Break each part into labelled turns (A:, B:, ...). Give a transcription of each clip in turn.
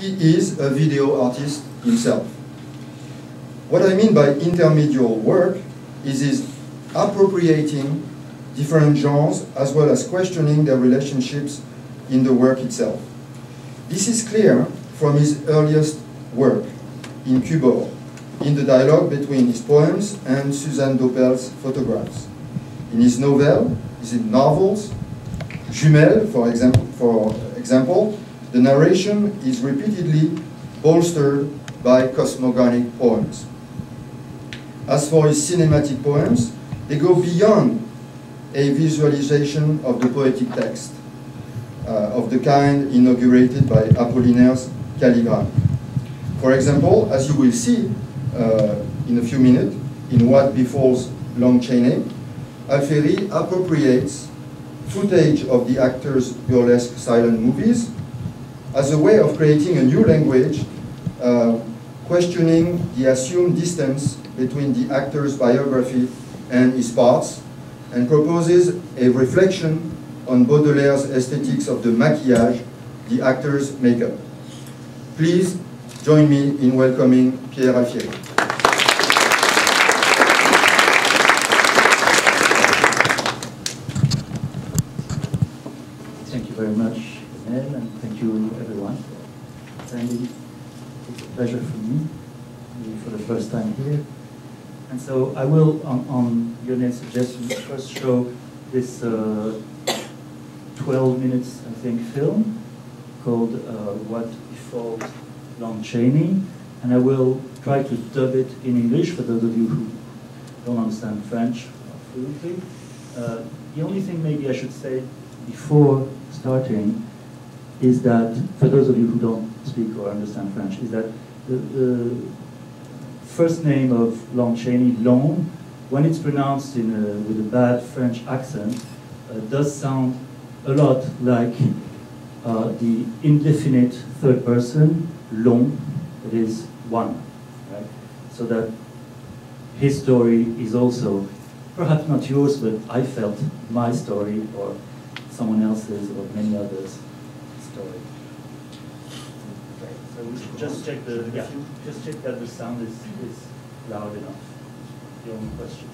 A: he is a video artist himself. What I mean by intermedial work is his appropriating different genres as well as questioning their relationships in the work itself. This is clear from his earliest work, in Cubor, in the dialogue between his poems and Suzanne Doppel's photographs. In his novels, Jumelles, for example, the narration is repeatedly bolstered by cosmogonic poems. As for his cinematic poems, they go beyond a visualization of the poetic text, of the kind inaugurated by Apollinaire's calligraphy. For example, as you will see in a few minutes, in What Befalls Lon Chaney, Alfieri appropriates footage of the actors' burlesque silent movies as a way of creating a new language, questioning the assumed distance between the actor's biography and his parts, and proposes a reflection on Baudelaire's aesthetics of the maquillage, the actor's makeup. Please join me in welcoming Pierre Alfieri.
B: Thank you very much, Nel, and thank you everyone for attending. It's a pleasure for me for the first time here. And so I will, on Lionel's suggestion, first show this 12 minutes, I think, film called What Befalls Lon Chaney, and I will try to dub it in English for those of you who don't understand French fluently. The only thing maybe I should say before starting is that, for those of you who don't speak or understand French, is that the first name of Lon Chaney, Lon, when it's pronounced with a bad French accent, does sound a lot like the indefinite third person, long, that is one, right? So that his story is also, perhaps not yours, but I felt my story or someone else's or many others' story. Okay, so we should just check just check that the sound is loud enough. The only question.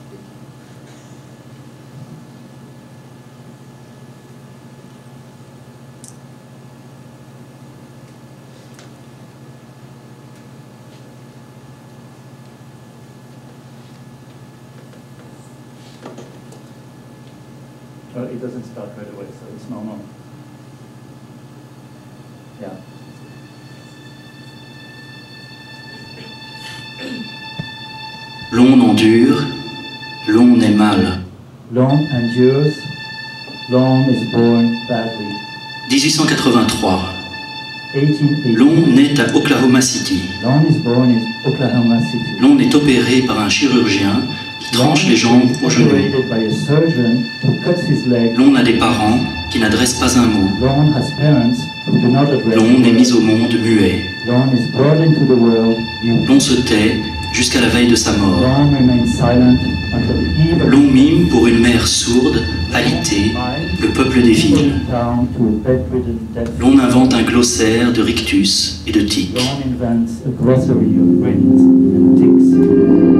B: It doesn't start right away, so it's normal. Yeah.
C: L'on endure, l'on est mal.
B: L'on endures, l'on is born badly.
C: 1883.
B: 1880.
C: L'on naît à Oklahoma City.
B: L'on is born in Oklahoma City.
C: L'on est opéré par un chirurgien qui tranche les jambes au genou.
B: Operated by a surgeon who cuts his leg.
C: L'on a des parents qui n'adressent pas un mot.
B: L'on has parents who do not address.
C: L'on est mis au monde muet.
B: L'on is brought into the world mute.
C: L'on se tait jusqu'à la veille de sa mort.
B: L'on remains silent until the eve of
C: L'on mime pour une mère sourde, alitée, le peuple des villes.
B: down to a bedridden death.
C: L'on invente un glossaire de rictus et de tiques.
B: L'on invents a glossary of grins and ticks.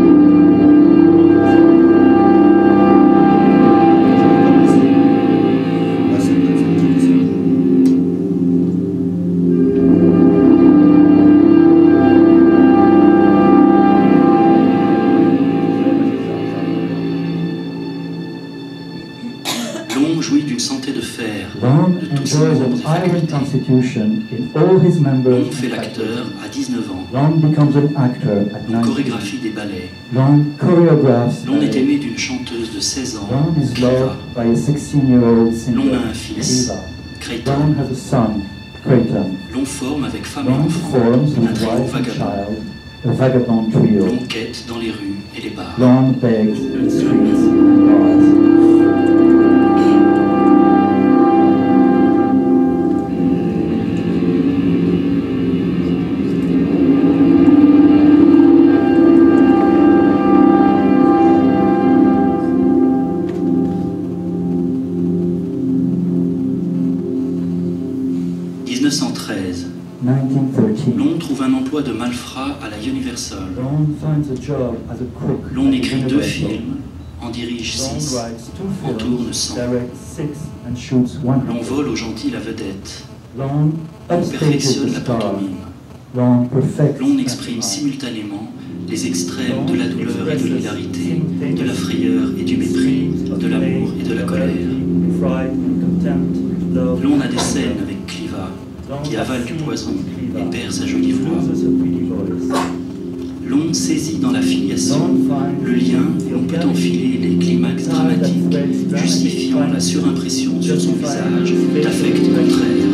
C: L'on jouit d'une santé de fer
B: L'on
C: de tous ses
B: enjoys
C: membres et
B: an iron
C: facultés.
B: constitution in all his members.
C: L'on fait l'acteur à 19 ans.
B: L'on becomes an actor at
C: L'on
B: 19.
C: chorégraphie des ballets.
B: L'on choreographs.
C: L'on est aimé d'une chanteuse de 16 ans,
B: L'on is
C: Cliva.
B: loved by a 16-year-old singer.
C: L'on a un fils,
B: Cliva.
C: Creighton.
B: L'on has a son, Creighton.
C: L'on forme avec femme et
B: L'on
C: enfant
B: forms
C: un
B: with
C: trio
B: wife and
C: vagabond.
B: child, a vagabond trio.
C: L'on quête dans les rues et les bars.
B: L'on begs in streets and bars. 1913.
C: L'on trouve un emploi de malfrat à la Universal.
B: Lon finds a job as a cook.
C: L'on
B: at
C: écrit 2
B: Universal.
C: films, en dirige
B: Lon
C: 6,
B: writes 2
C: en tourne
B: films,
C: 100.
B: directs 6, and shoots 100.
C: L'on vole aux gentils la vedette.
B: Lon
C: L'on
B: upstages
C: perfectionne
B: the
C: la
B: star.
C: pantomime.
B: Lon perfects
C: L'on exprime
B: pantomime.
C: simultanément les extrêmes de la douleur et de l'hilarité, de la frayeur et du mépris, de l'amour et de la colère. L'on a des scènes avec Cliva, qui avale du poison et perd sa jolie voix. L'on saisit dans la filiation le lien et on peut enfiler les climax dramatiques, justifiant la surimpression sur son visage d'affects contraires.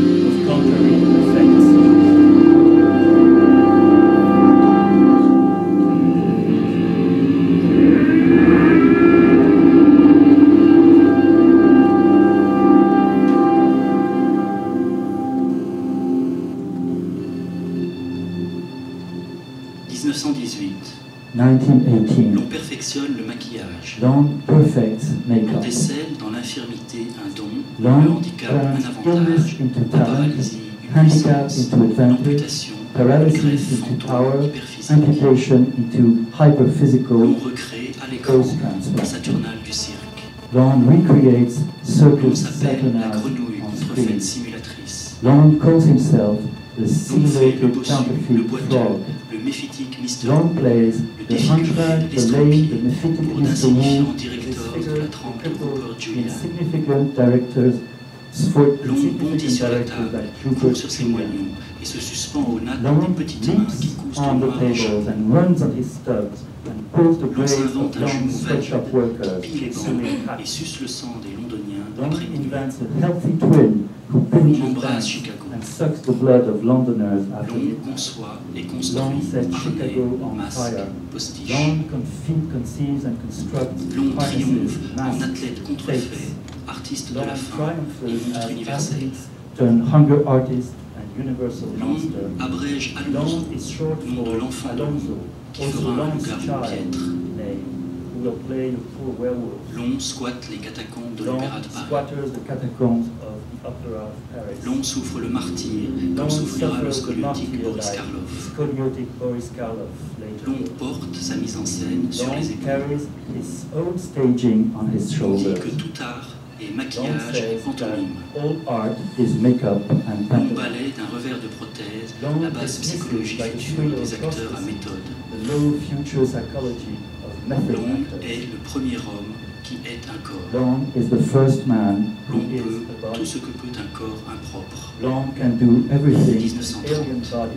C: L'on
B: 1918.
C: perfectionne le maquillage.
B: Lon perfects
C: On
B: makeup.
C: décèle dans l'infirmité un don,
B: Lon
C: le handicap un
B: turns
C: avantage,
B: illness into
C: la
B: talent,
C: paralysie une
B: handicap
C: puissance,
B: into advantage,
C: l'amputation,
B: paralysis
C: greffe
B: into
C: fantôme
B: power,
C: hyperphysique.
B: amputation into hyperphysical
C: L'on recrée à l'écran
B: ghost
C: la
B: transplant.
C: Saturnale du cirque.
B: Lon recreates
C: L'on
B: circus
C: s'appelle la
B: Saturnale
C: grenouille
B: on
C: contrefaite
B: screen.
C: simulatrice.
B: Lon calls himself the
C: L'on fait le
B: simulated
C: bossu, le
B: counterfeit
C: boiteux,
B: frog.
C: le méphitique Mr.
B: Lon plays
C: le
B: the
C: défiguré,
B: hunchback, the lame,
C: l'estropié,
B: the mephitic
C: pour
B: Mr.
C: d'insignifiants
B: Wu,
C: directeurs
B: his
C: de la
B: figure,
C: trempe de
B: crippled,
C: Rupert Julian.
B: insignificant directors, for
C: L'on bondit
B: insignificant
C: sur la
B: directors
C: table,
B: like
C: court
B: Rupert
C: sur ses
B: Julian.
C: moignons et se suspend aux nattes
B: Lon
C: des petites mains qui
B: leaps
C: cousent
B: on
C: au
B: the
C: noir des
B: tables
C: champs.
B: and runs on his studs and pulls the
C: L'on
B: graves
C: s'invente
B: of
C: un
B: long
C: jumeau
B: sweatshop
C: valide,
B: workers,
C: pille les
B: sewing
C: bandes
B: hats.
C: et suce le sang des Londoniens
B: Lon
C: après minuit.
B: invents a healthy twin who pinches
C: embrasse
B: banks
C: Chicago.
B: and sucks the blood of Londoners after
C: L'on
B: midnight.
C: conçoit et
B: Lon
C: construit
B: set
C: harnais,
B: Chicago on
C: masques,
B: fire.
C: postiches.
B: Lon conceives and constructs
C: L'on
B: harnesses,
C: triomphe en
B: masks,
C: athlète contrefait, artiste de
B: Lon
C: la faim,
B: triumphs
C: monstre
B: as
C: universel.
B: athletes turn hunger artist and universal
C: L'on
B: monster.
C: abrège
B: Lon
C: Alonso,
B: is short
C: nom de
B: for
C: l'enfant de
B: Alonso,
C: qui
B: also
C: fera un
B: Lon's
C: loup-garou
B: child
C: piètre.
B: name, who will play the poor werewolf.
C: L'on squatte les catacombes de
B: Lon
C: l'Opéra de Paris.
B: squatters the catacombs of the Opera of Paris.
C: L'on souffre le martyre,
B: Lon
C: comme souffrira le
B: suffers the
C: scoliotique
B: martyr
C: Boris
B: like
C: Karloff.
B: Scoliotic Boris Karloff later.
C: L'on porte sa mise en scène sur
B: Lon
C: les épaules.
B: carries his own staging on his
C: On dit
B: shoulders.
C: que tout art est
B: Lon
C: maquillage et
B: says that
C: pantomime.
B: all art is makeup and
C: L'on
B: pantomime.
C: balaie d'un revers de prothèse
B: Lon
C: la basse
B: dismisses
C: psychologie
B: by the
C: future
B: thrill of
C: des acteurs à
B: prosthesis
C: méthode.
B: the low future psychology of method
C: L'on
B: actors.
C: est le premier homme qui est un corps.
B: Lon is the first man who
C: L'on
B: is
C: peut
B: a
C: tout
B: body.
C: ce que peut un corps impropre.
B: Lon can do everything
C: 1930.
B: an alien body.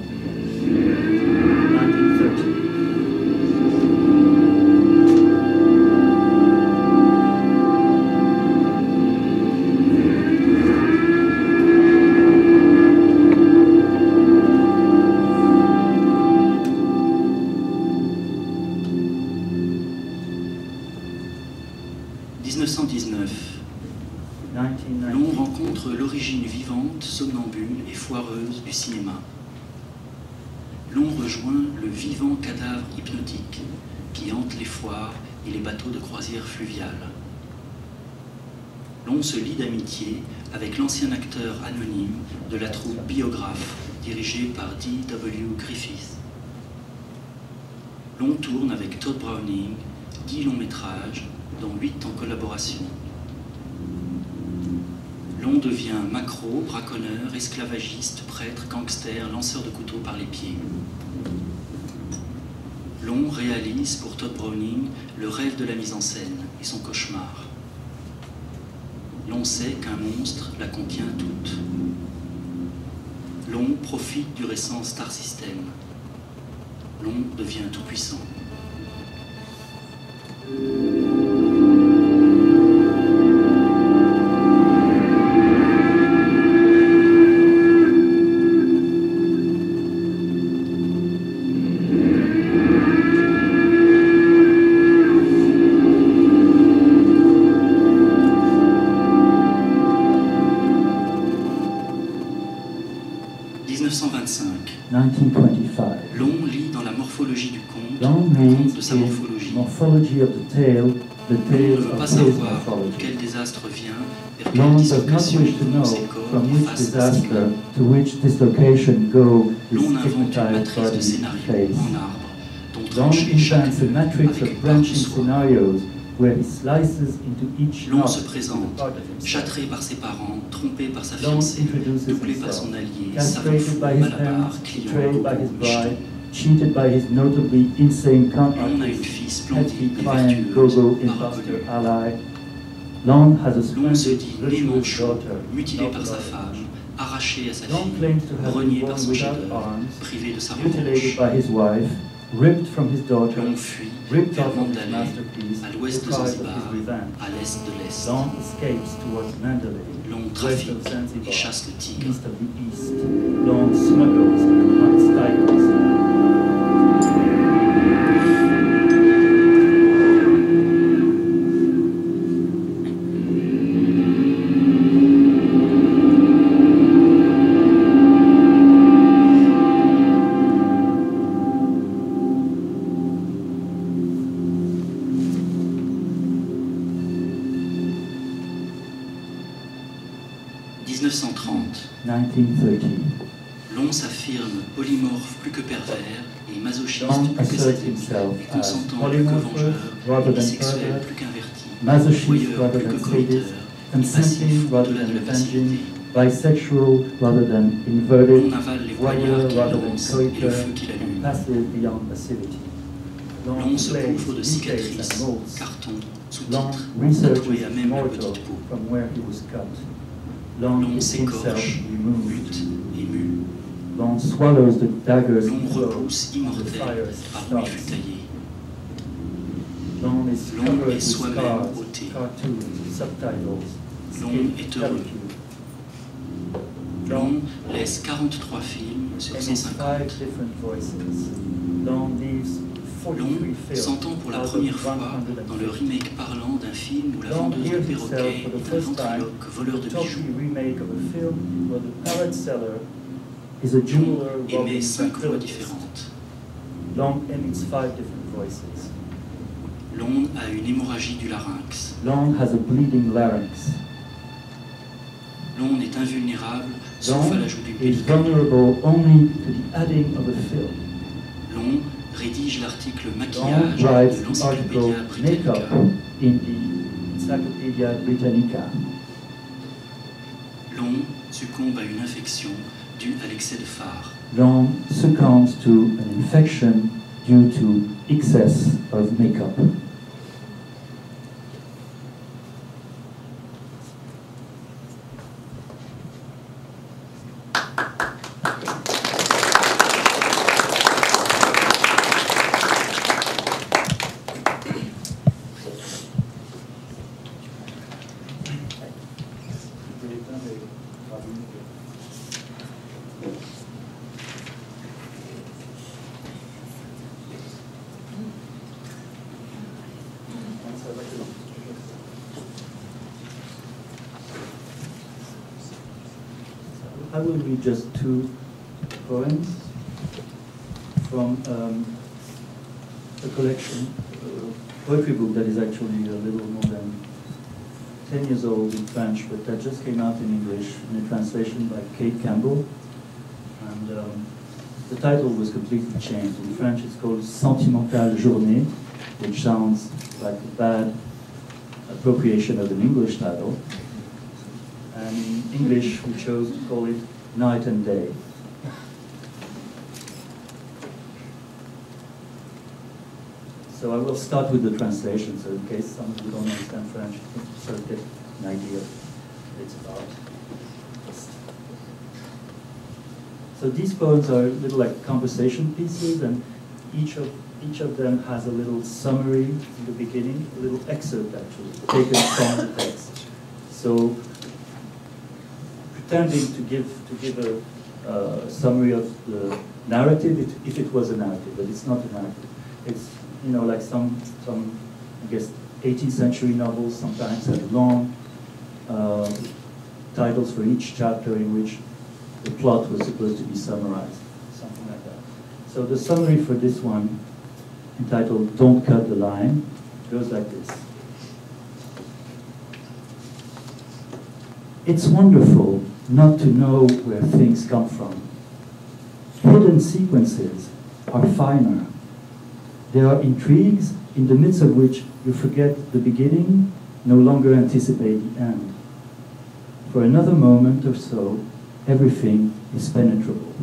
B: 1930.
C: L'on rencontre l'origine vivante, somnambule et foireuse du cinéma. L'on rejoint le vivant cadavre hypnotique qui hante les foires et les bateaux de croisière fluviale. L'on se lie d'amitié avec l'ancien acteur anonyme de la troupe Biographe, dirigée par D.W. Griffith. L'on tourne avec Todd Browning 10 longs métrages, dont 8 en collaboration. L'on devient macro, braconneur, esclavagiste, prêtre, gangster, lanceur de couteaux par les pieds. L'on réalise pour Todd Browning le rêve de la mise en scène et son cauchemar. L'on sait qu'un monstre la contient toute. L'on profite du récent Star System. L'on devient tout-puissant. 1925.
B: 1925.
C: Long lit dans la morphologie du conte,
B: Long
C: le conte
B: reads
C: de sa
B: in
C: morphologie.
B: morphology of the tale
C: Long ne veut
B: of
C: pas
B: his
C: savoir
B: morphology.
C: quel désastre vient, vers
B: Long
C: quelle
B: does not
C: dislocation
B: wish to know
C: ses corps
B: from which
C: face à ses
B: disaster
C: mains.
B: to which dislocation go his
C: Long invente une
B: stigmatized
C: matrice de
B: body
C: scénarios
B: face.
C: en arbre, dont
B: Long
C: trancher chaque
B: invents a
C: nœud
B: matrix
C: avec
B: of
C: une part de
B: branching
C: soie.
B: scenarios where he slices into each
C: Long
B: knot
C: se
B: with a
C: présente,
B: part of himself.
C: châtré par ses parents, trompé par sa
B: Long
C: fiancée,
B: introduces
C: doublé par
B: himself,
C: son allié, savant
B: castrated
C: fou,
B: by his
C: malabar,
B: parents,
C: client,
B: betrayed by his
C: gogo,
B: bride,
C: micheton.
B: cheated by his notably insane con
C: Long a une
B: artist,
C: fille
B: petty
C: splendide et
B: client,
C: vertueuse,
B: go-go
C: pas
B: imposter
C: reconnue.
B: ally. Long has a
C: Long se
B: splendid,
C: dit né
B: virtuous
C: manchot,
B: daughter,
C: mutilé par
B: not
C: sa
B: allowed.
C: femme, arraché à sa
B: Long
C: fille,
B: claims to have been
C: renié
B: born
C: par son
B: without
C: chef-d'œuvre,
B: arms,
C: privé de sa
B: mutilated
C: revanche.
B: by his wife, ripped from his daughter,
C: Long fuit
B: ripped
C: vers
B: off of his
C: Mandalay,
B: masterpiece,
C: à l'ouest de
B: deprived of
C: Zanzibar,
B: his revenge.
C: à l'est de l'est.
B: Long escapes towards Mandalay,
C: Long
B: west
C: trafique
B: of Zanzibar,
C: et chasse le tigre.
B: east of the east. Long smuggles and hunts tigers.
C: « 1930.
B: 1930.
C: Long s'affirme polymorphe plus que pervers et masochiste
B: Long
C: plus que
B: asserts
C: sadique,
B: himself
C: et
B: as
C: consentant plus que
B: polymorph
C: vengeur,
B: rather
C: et
B: than
C: bisexuel
B: pervert,
C: plus qu'inverti,
B: masochist
C: voyeur
B: rather
C: plus que
B: than
C: committeur,
B: sadist,
C: et
B: consenting
C: passif
B: rather
C: au-delà de
B: than
C: la
B: avenging,
C: passivité.
B: bisexual rather than
C: On
B: inverted,
C: avale les
B: voyeur
C: poignards qu'il
B: rather than
C: lance et le
B: coiteur,
C: feu qu'il
B: and
C: allume.
B: passive beyond passivity.
C: Long se
B: plays,
C: couvre de
B: recreates
C: cicatrices,
B: and molds.
C: cartons,
B: Long
C: sous-titres,
B: researches
C: tatoués à même la
B: mortal
C: petite peau.
B: from where he was cut. Long
C: Long
B: is himself
C: s'écorche,
B: removed.
C: bute et mue.
B: Long swallows the daggers
C: Long
B: he throws
C: repousse
B: and the
C: immortel
B: fire
C: par où il fut
B: starts.
C: taillé.
B: Long is
C: Long
B: covered
C: est
B: with
C: soi-même
B: scars,
C: ôté.
B: cartoons, subtitles,
C: Long
B: skin
C: est heureux.
B: pellicule.
C: Long laisse 43 films sur
B: Emits 5
C: 150.
B: different voices. Long leaves 43
C: Long
B: films
C: s'entend pour la
B: out of
C: première fois
B: 150.
C: dans le remake parlant d'un film où la
B: Long
C: vendeuse de
B: hears himself
C: perroquets
B: for the
C: est un
B: first time
C: ventriloque voleur de
B: talkie
C: bijoux.
B: remake of a film where the palette seller is a jeweler
C: Long
B: robbing
C: émet 5 voix
B: tranquillities.
C: différentes.
B: Long emits 5 different voices.
C: Long a une hémorragie du larynx.
B: Long has a bleeding larynx.
C: Long est invulnérable, sauf à
B: Long
C: l'ajout d'une
B: is
C: pellicule.
B: vulnerable only to the adding of a film.
C: Long rédige l'article
B: Long
C: maquillage
B: writes
C: de
B: the article
C: l'Encyclopédia Britannica.
B: Makeup in the Encyclopedia Britannica.
C: Long succombe à une infection due à l'excès de fard.
B: Long succumbs to an infection due to excess of makeup. I will read just 2 poems from a collection, a poetry book that is actually a little more than 10 years old in French, but that just came out in English in a translation by Kate Campbell. And the title was completely changed. In French it's called Sentimentale Journée, which sounds like a bad appropriation of an English title. And in English, we chose to call it Night and Day. So I will start with the translation, so in case some of you don't understand French, you can sort of get an idea of what it's about. So these poems are little like conversation pieces, and each of them has a little summary in the beginning, a little excerpt actually, taken from the text. So pretending to give a summary of the narrative, if it was a narrative, but it's not a narrative. It's, you know, like some I guess 18th century novels sometimes have long titles for each chapter in which the plot was supposed to be summarized, something like that. So the summary for this one, entitled Don't Cut the Line, goes like this. It's wonderful not to know where things come from. Hidden sequences are finer. There are intrigues in the midst of which you forget the beginning, no longer anticipate the end. For another moment or so, everything is penetrable.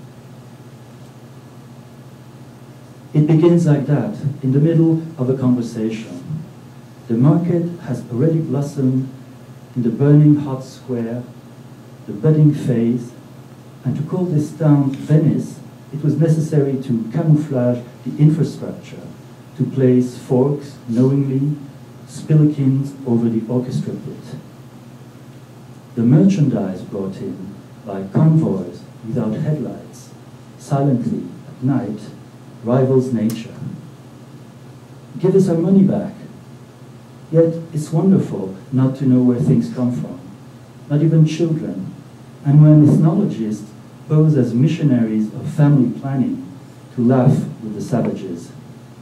B: It begins like that, in the middle of a conversation. The market has already blossomed in the burning hot square, the budding phase, and to call this town Venice, it was necessary to camouflage the infrastructure, to place forks knowingly, spillikins over the orchestra pit. The merchandise brought in by convoys without headlights, silently at night, rivals nature. Give us our money back. Yet it's wonderful not to know where things come from, not even children, and when ethnologists pose as missionaries of family planning to laugh with the savages.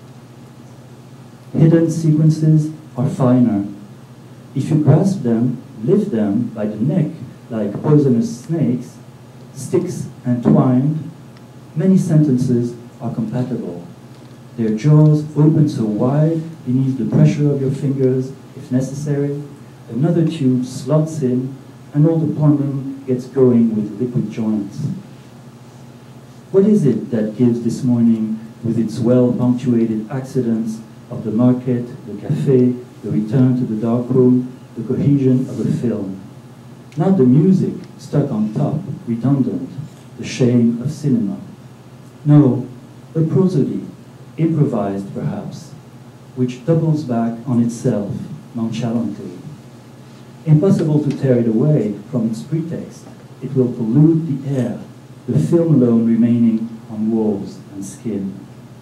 B: Hidden sequences are finer. If you grasp them, lift them by the neck like poisonous snakes, sticks entwined, many sentences are compatible. Their jaws open so wide beneath the pressure of your fingers, if necessary, another tube slots in, and all the plumbing gets going with liquid joints. What is it that gives this morning, with its well-punctuated accidents of the market, the cafe, the return to the darkroom, the cohesion of a film? Not the music stuck on top, redundant, the shame of cinema. No, a prosody, improvised perhaps, which doubles back on itself nonchalantly. Impossible to tear it away from its pretext. It will pollute the air, the film alone remaining on walls and skin.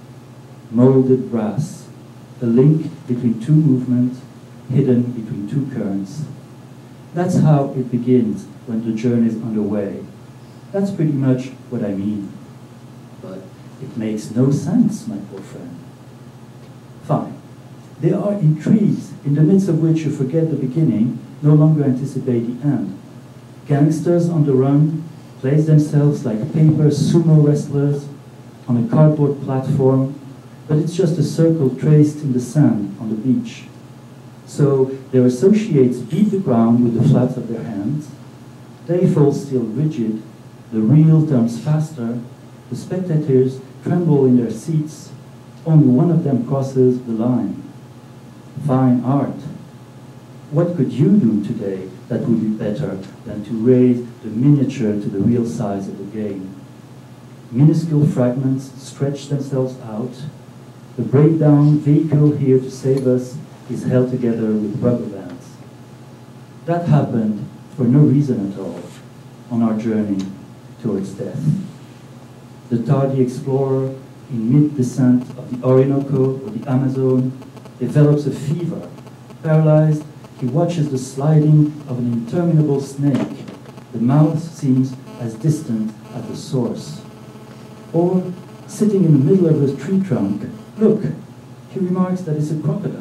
B: Molded brass, a link between two movements, hidden between two currents. That's how it begins when the journey is underway. That's pretty much what I mean. But it makes no sense, my poor friend. Fine. There are intrigues in the midst of which you forget the beginning, no longer anticipate the end. Gangsters on the run place themselves like paper sumo wrestlers on a cardboard platform, but it's just a circle traced in the sand on the beach. So their associates beat the ground with the flats of their hands. They fall still rigid. The reel turns faster. The spectators tremble in their seats. Only one of them crosses the line. Fine art. What could you do today that would be better than to raise the miniature to the real size of the game? Minuscule fragments stretch themselves out. The breakdown vehicle here to save us is held together with rubber bands. That happened for no reason at all on our journey towards death. The tardy explorer in mid-descent of the Orinoco or the Amazon develops a fever. Paralyzed, he watches the sliding of an interminable snake. The mouth seems as distant as the source. Or, sitting in the middle of a tree trunk, look, he remarks that it's a crocodile.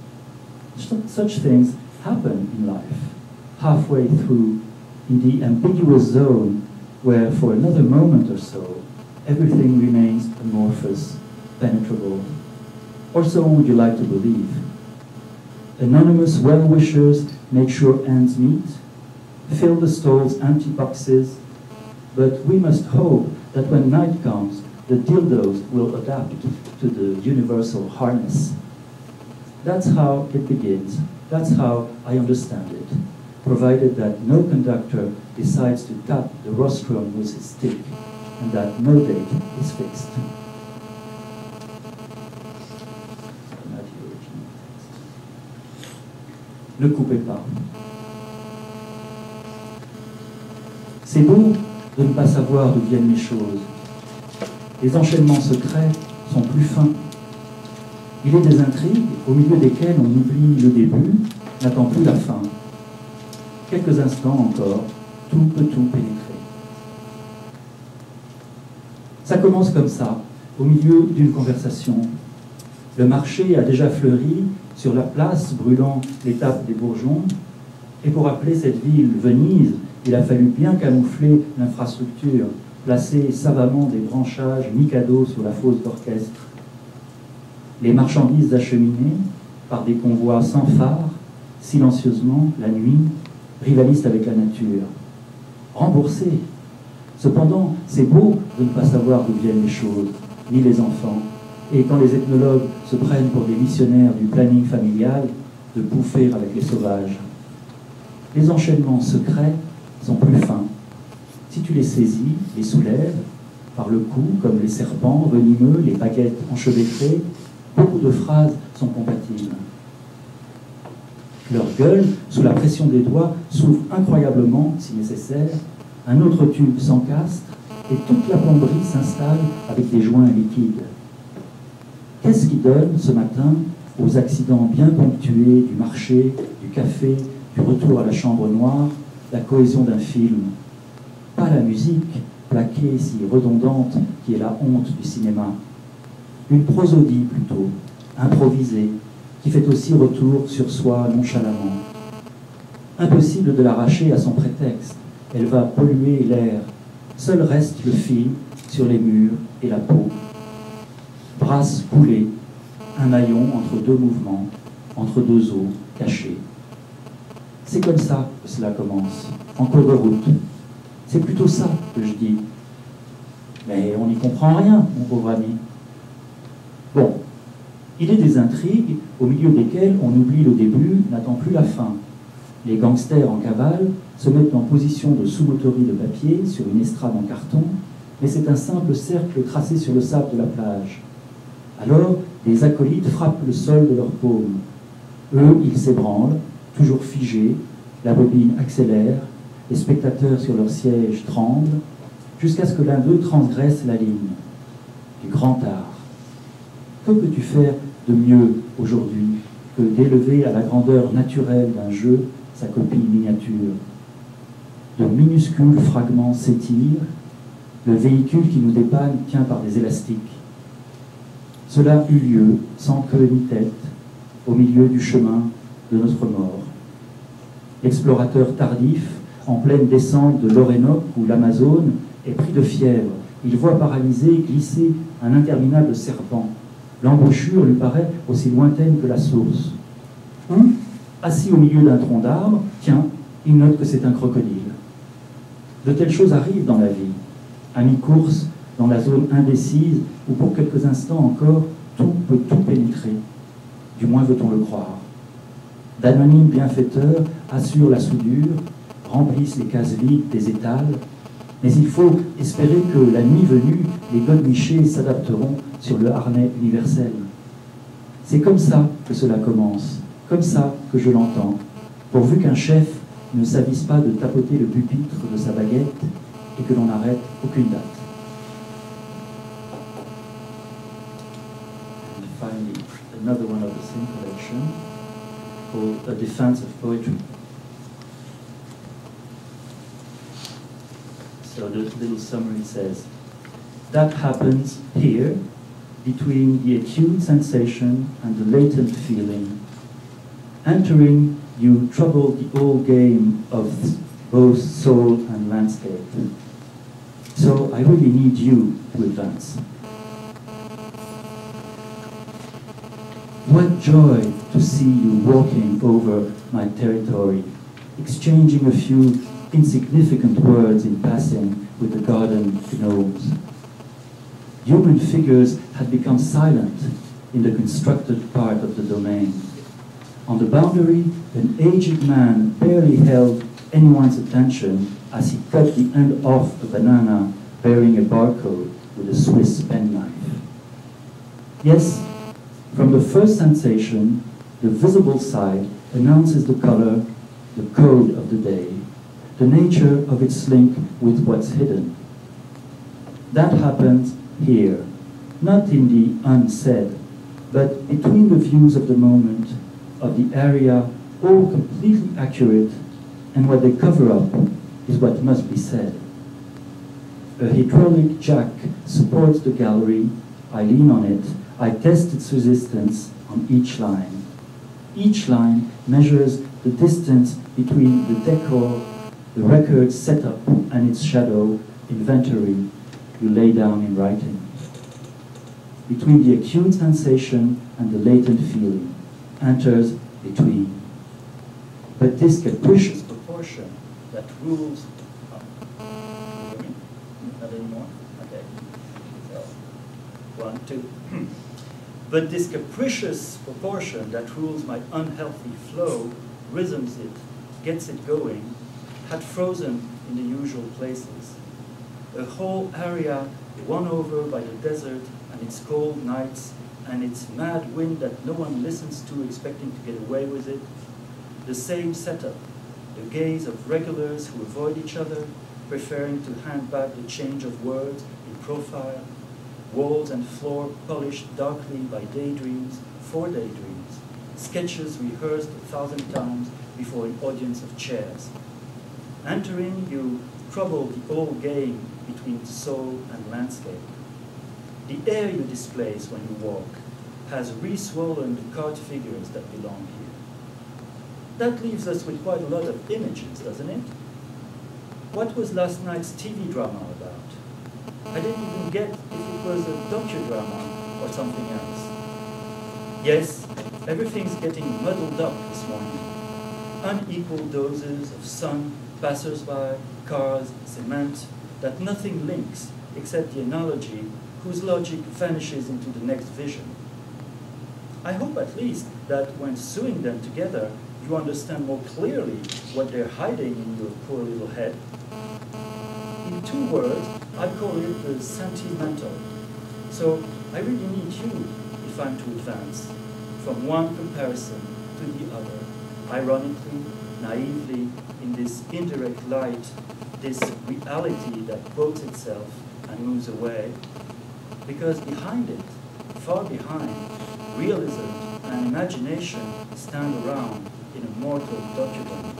B: Such things happen in life, halfway through, in the ambiguous zone where for another moment or so, everything remains amorphous, penetrable. Or so would you like to believe. Anonymous well-wishers make sure ends meet, fill the stall's empty boxes, but we must hope that when night comes, the dildos will adapt to the universal harness. That's how it begins. That's how I understand it, provided that no conductor decides to tap the rostrum with his stick, and that no date is fixed. Ne coupez pas. C'est beau de ne pas savoir d'où viennent les choses. Les enchaînements secrets sont plus fins. Il est des intrigues au milieu desquelles on oublie le début, n'attend plus la fin. Quelques instants encore, tout peut tout pénétrer. Ça commence comme ça, au milieu d'une conversation. Le marché a déjà fleuri sur la place brûlant l'étape des bourgeons, et pour appeler cette ville Venise, il a fallu bien camoufler l'infrastructure, placer savamment des branchages Mikado sur la fosse d'orchestre. Les marchandises acheminées par des convois sans phare, silencieusement, la nuit, rivalisent avec la nature. Remboursées. Cependant, c'est beau de ne pas savoir d'où viennent les choses, ni les enfants, et quand les ethnologues se prennent pour des missionnaires du planning familial, de bouffer avec les sauvages. Les enchaînements secrets sont plus fins. Si tu les saisis, les soulèves, par le cou, comme les serpents venimeux, les baguettes enchevêtrées, beaucoup de phrases sont compatibles. Leur gueule, sous la pression des doigts, s'ouvre incroyablement, si nécessaire, un autre tube s'encastre et toute la plomberie s'installe avec des joints liquides. Qu'est-ce qui donne, ce matin, aux accidents bien ponctués du marché, du café, du retour à la chambre noire, la cohésion d'un film? Pas la musique, plaquée si redondante, qui est la honte du cinéma. Une prosodie plutôt, improvisée, qui fait aussi retour sur soi nonchalamment. Impossible de l'arracher à son prétexte, elle va polluer l'air. Seul reste le film sur les murs et la peau. Brasse coulée, un maillon entre deux mouvements, entre deux eaux cachées. C'est comme ça que cela commence, en cours de route. C'est plutôt ça que je dis. Mais on n'y comprend rien, mon pauvre ami. Bon, il est des intrigues au milieu desquelles on oublie le début, n'attend plus la fin. Les gangsters en cavale se mettent en position de sous-motorie de papier sur une estrade en carton, mais c'est un simple cercle tracé sur le sable de la plage. Alors, les acolytes frappent le sol de leurs paumes. Eux, ils s'ébranlent, toujours figés, la bobine accélère, les spectateurs sur leur siège tremblent, jusqu'à ce que l'un d'eux transgresse la ligne. Du grand art. Que peux-tu faire de mieux aujourd'hui que d'élever à la grandeur naturelle d'un jeu sa copie miniature? De minuscules fragments s'étirent, le véhicule qui nous dépanne tient par des élastiques. Cela eut lieu, sans queue ni tête, au milieu du chemin de notre mort. L'explorateur tardif, en pleine descente de l'Orénoque ou l'Amazone, est pris de fièvre. Il voit paralysé glisser un interminable serpent. L'embouchure lui paraît aussi lointaine que la source. Assis au milieu d'un tronc d'arbre, tiens, il note que c'est un crocodile. De telles choses arrivent dans la vie. À mi-course, dans la zone indécise, où pour quelques instants encore, tout peut tout pénétrer. Du moins veut-on le croire. D'anonymes bienfaiteurs assurent la soudure, remplissent les cases vides des étals, mais il faut espérer que, la nuit venue, les godemichés s'adapteront sur le harnais universel. C'est comme ça que cela commence, comme ça que je l'entends, pourvu qu'un chef ne s'avise pas de tapoter le pupitre de sa baguette et que l'on n'arrête aucune date. And finally, another one of the same collection, called A Defense of Poetry. So the little summary says, that happens here, between the acute sensation and the latent feeling. Entering, you trouble the old game of both soul and landscape. So I really need you to advance. What joy to see you walking over my territory, exchanging a few insignificant words in passing with the garden gnomes. Human figures had become silent in the constructed part of the domain. On the boundary, an aged man barely held anyone's attention as he cut the end off a banana bearing a barcode with a Swiss penknife. Yes, from the first sensation, the visible side announces the color, the code of the day, the nature of its link with what's hidden. That happens here, not in the unsaid, but between the views of the moment, of the area, all completely accurate, and what they cover up is what must be said. A hydraulic jack supports the gallery. I lean on it. I test its resistance on each line. Each line measures the distance between the decor, the record setup, and its shadow, inventory, you lay down in writing. Between the acute sensation and the latent feeling, enters between. But this capricious proportion that rules. Not anymore? Okay. So, 1, 2. But this capricious proportion that rules my unhealthy flow, rhythms it, gets it going, had frozen in the usual places. A whole area won over by the desert and its cold nights and its mad wind that no one listens to expecting to get away with it. The same setup, the gaze of regulars who avoid each other, preferring to hand back the change of words in profile, walls and floor polished darkly by daydreams for daydreams, sketches rehearsed 1,000 times before an audience of chairs. Entering, you trouble the old game between soul and landscape. The air you displace when you walk has re-swollen the card figures that belong here. That leaves us with quite a lot of images, doesn't it? What was last night's TV drama about? I didn't even get if it was a docudrama or something else. Yes, everything's getting muddled up this morning. Unequal doses of sun, passers-by, cars, cement, that nothing links except the analogy whose logic vanishes into the next vision. I hope at least that when sewing them together, you understand more clearly what they're hiding in your poor little head. In 2 words, I call it the sentimental. So I really need you if I'm to advance from one comparison to the other, ironically, naively, in this indirect light, this reality that boats itself and moves away, because behind it, far behind, realism and imagination stand around in a mortal document.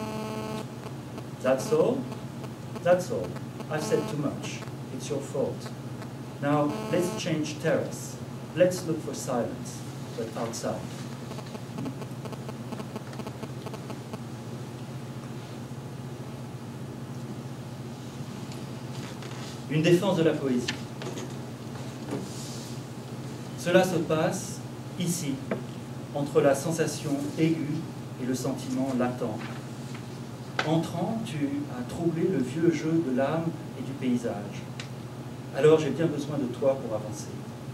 B: That's all? That's all. I've said too much. It's your fault. Now, let's change terrace. Let's look for silence, but outside. Une défense de la poésie. Cela se passe ici, entre la sensation aiguë et le sentiment latent. Entrant, tu as troublé le vieux jeu de l'âme et du paysage. Alors j'ai bien besoin de toi pour avancer.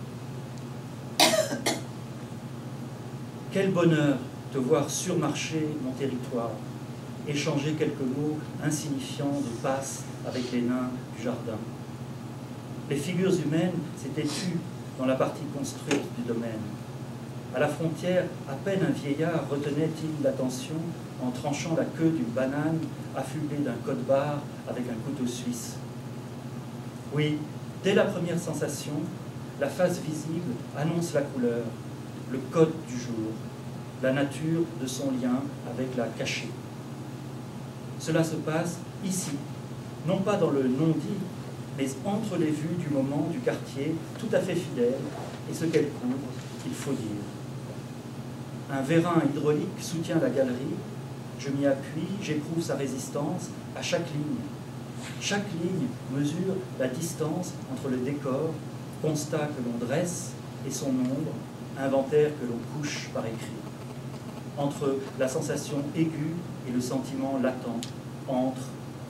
B: Quel bonheur te voir surmarcher mon territoire, échanger quelques mots insignifiants de passe avec les nains du jardin. Les figures humaines s'étaient tues dans la partie construite du domaine. À la frontière, à peine un vieillard retenait-il l'attention en tranchant la queue d'une banane affublée d'un code-barre avec un couteau suisse. Oui, dès la première sensation, la face visible annonce la couleur, le code du jour, la nature de son lien avec la cachée. Cela se passe ici, non pas dans le non-dit, mais entre les vues du moment du quartier, tout à fait fidèle, et ce qu'elle couvre, il faut dire. Un vérin hydraulique soutient la galerie, je m'y appuie, j'éprouve sa résistance à chaque ligne. Chaque ligne mesure la distance entre le décor, constat que l'on dresse, et son ombre, inventaire que l'on couche par écrit. Entre la sensation aiguë et le sentiment latent, entre.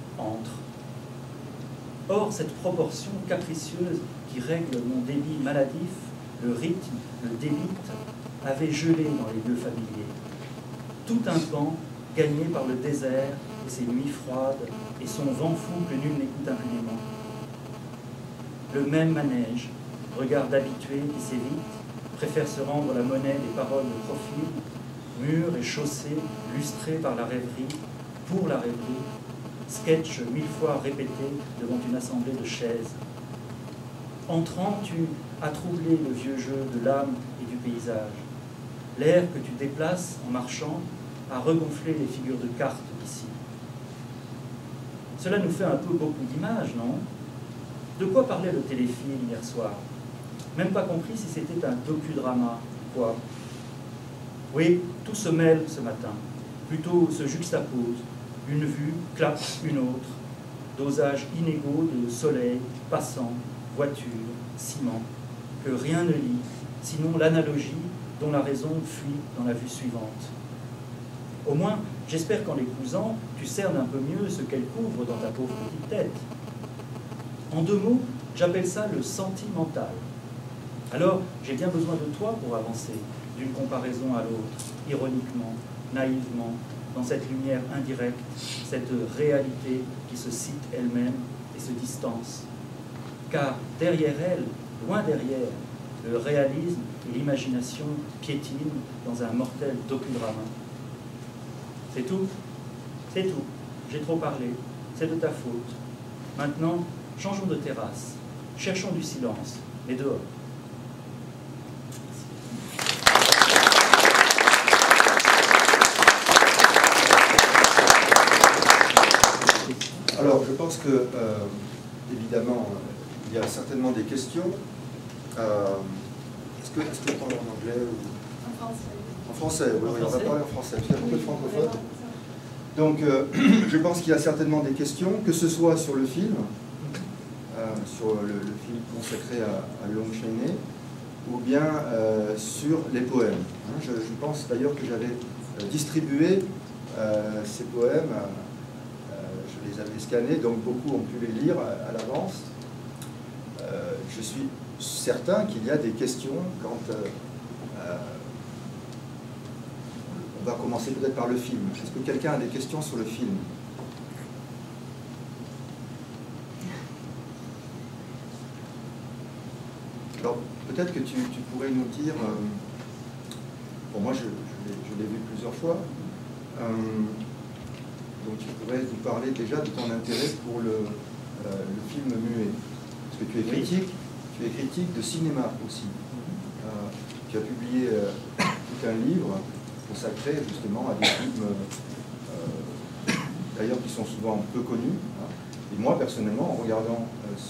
B: Or, cette proportion capricieuse qui règle mon débit maladif, le rythme, le débit, avait gelé dans les lieux familiers. Tout un pan gagné par le désert et ses nuits froides et son vent fou que nul n'écoute impunément. Le même manège, regard d'habitué qui s'évite, préfère se rendre la monnaie des paroles de profil, murs et chaussées lustrés par la rêverie, pour la rêverie, sketch 1000 fois répété devant une assemblée de chaises. Entrant, tu as troublé le vieux jeu de l'âme et du paysage. L'air que tu déplaces en marchant a regonflé les figures de cartes d'ici. Cela nous fait un peu beaucoup d'images, non? De quoi parlait le téléfilm hier soir? Même pas compris si c'était un docudrama, quoi. Oui, tout se mêle ce matin, plutôt se juxtapose. Une vue claque une autre, dosage inégaux de soleil, passant, voiture, ciment, que rien ne lie, sinon l'analogie dont la raison fuit dans la vue suivante. Au moins, j'espère qu'en l'épousant, tu cernes un peu mieux ce qu'elle couvre dans ta pauvre petite tête. En 2 mots, j'appelle ça le sentimental. Alors, j'ai bien besoin de toi pour avancer, d'une comparaison à l'autre, ironiquement, naïvement, dans cette lumière indirecte, cette réalité qui se cite elle-même et se distance. Car derrière elle, loin derrière, le réalisme et l'imagination piétinent dans un mortel docudrama. C'est tout. C'est tout. J'ai trop parlé. C'est de ta faute. Maintenant, changeons de terrasse. Cherchons du silence, mais dehors.
A: Alors, je pense que, évidemment, il y a certainement des questions. Est-ce que parler en anglais ou...
D: En français.
A: En français, oui, on va parler en français. Il y a beaucoup de francophones.
D: Oui.
A: Donc, je pense qu'il y a certainement des questions, que ce soit sur le film, sur le film consacré à Lon Chaney, ou bien sur les poèmes. Je pense d'ailleurs que j'avais distribué ces poèmes. Je les avais scannés, donc beaucoup ont pu les lire à l'avance. Je suis certain qu'il y a des questions quand on va commencer peut-être par le film. Est-ce que quelqu'un a des questions sur le film? Alors, peut-être que tu pourrais nous dire, bon, moi je l'ai vu plusieurs fois, donc tu pourrais nous parler déjà de ton intérêt pour le film muet. Parce que tu es critique de cinéma aussi. Tu as publié tout un livre consacré justement à des films, d'ailleurs qui sont souvent peu connus. Et moi personnellement, en regardant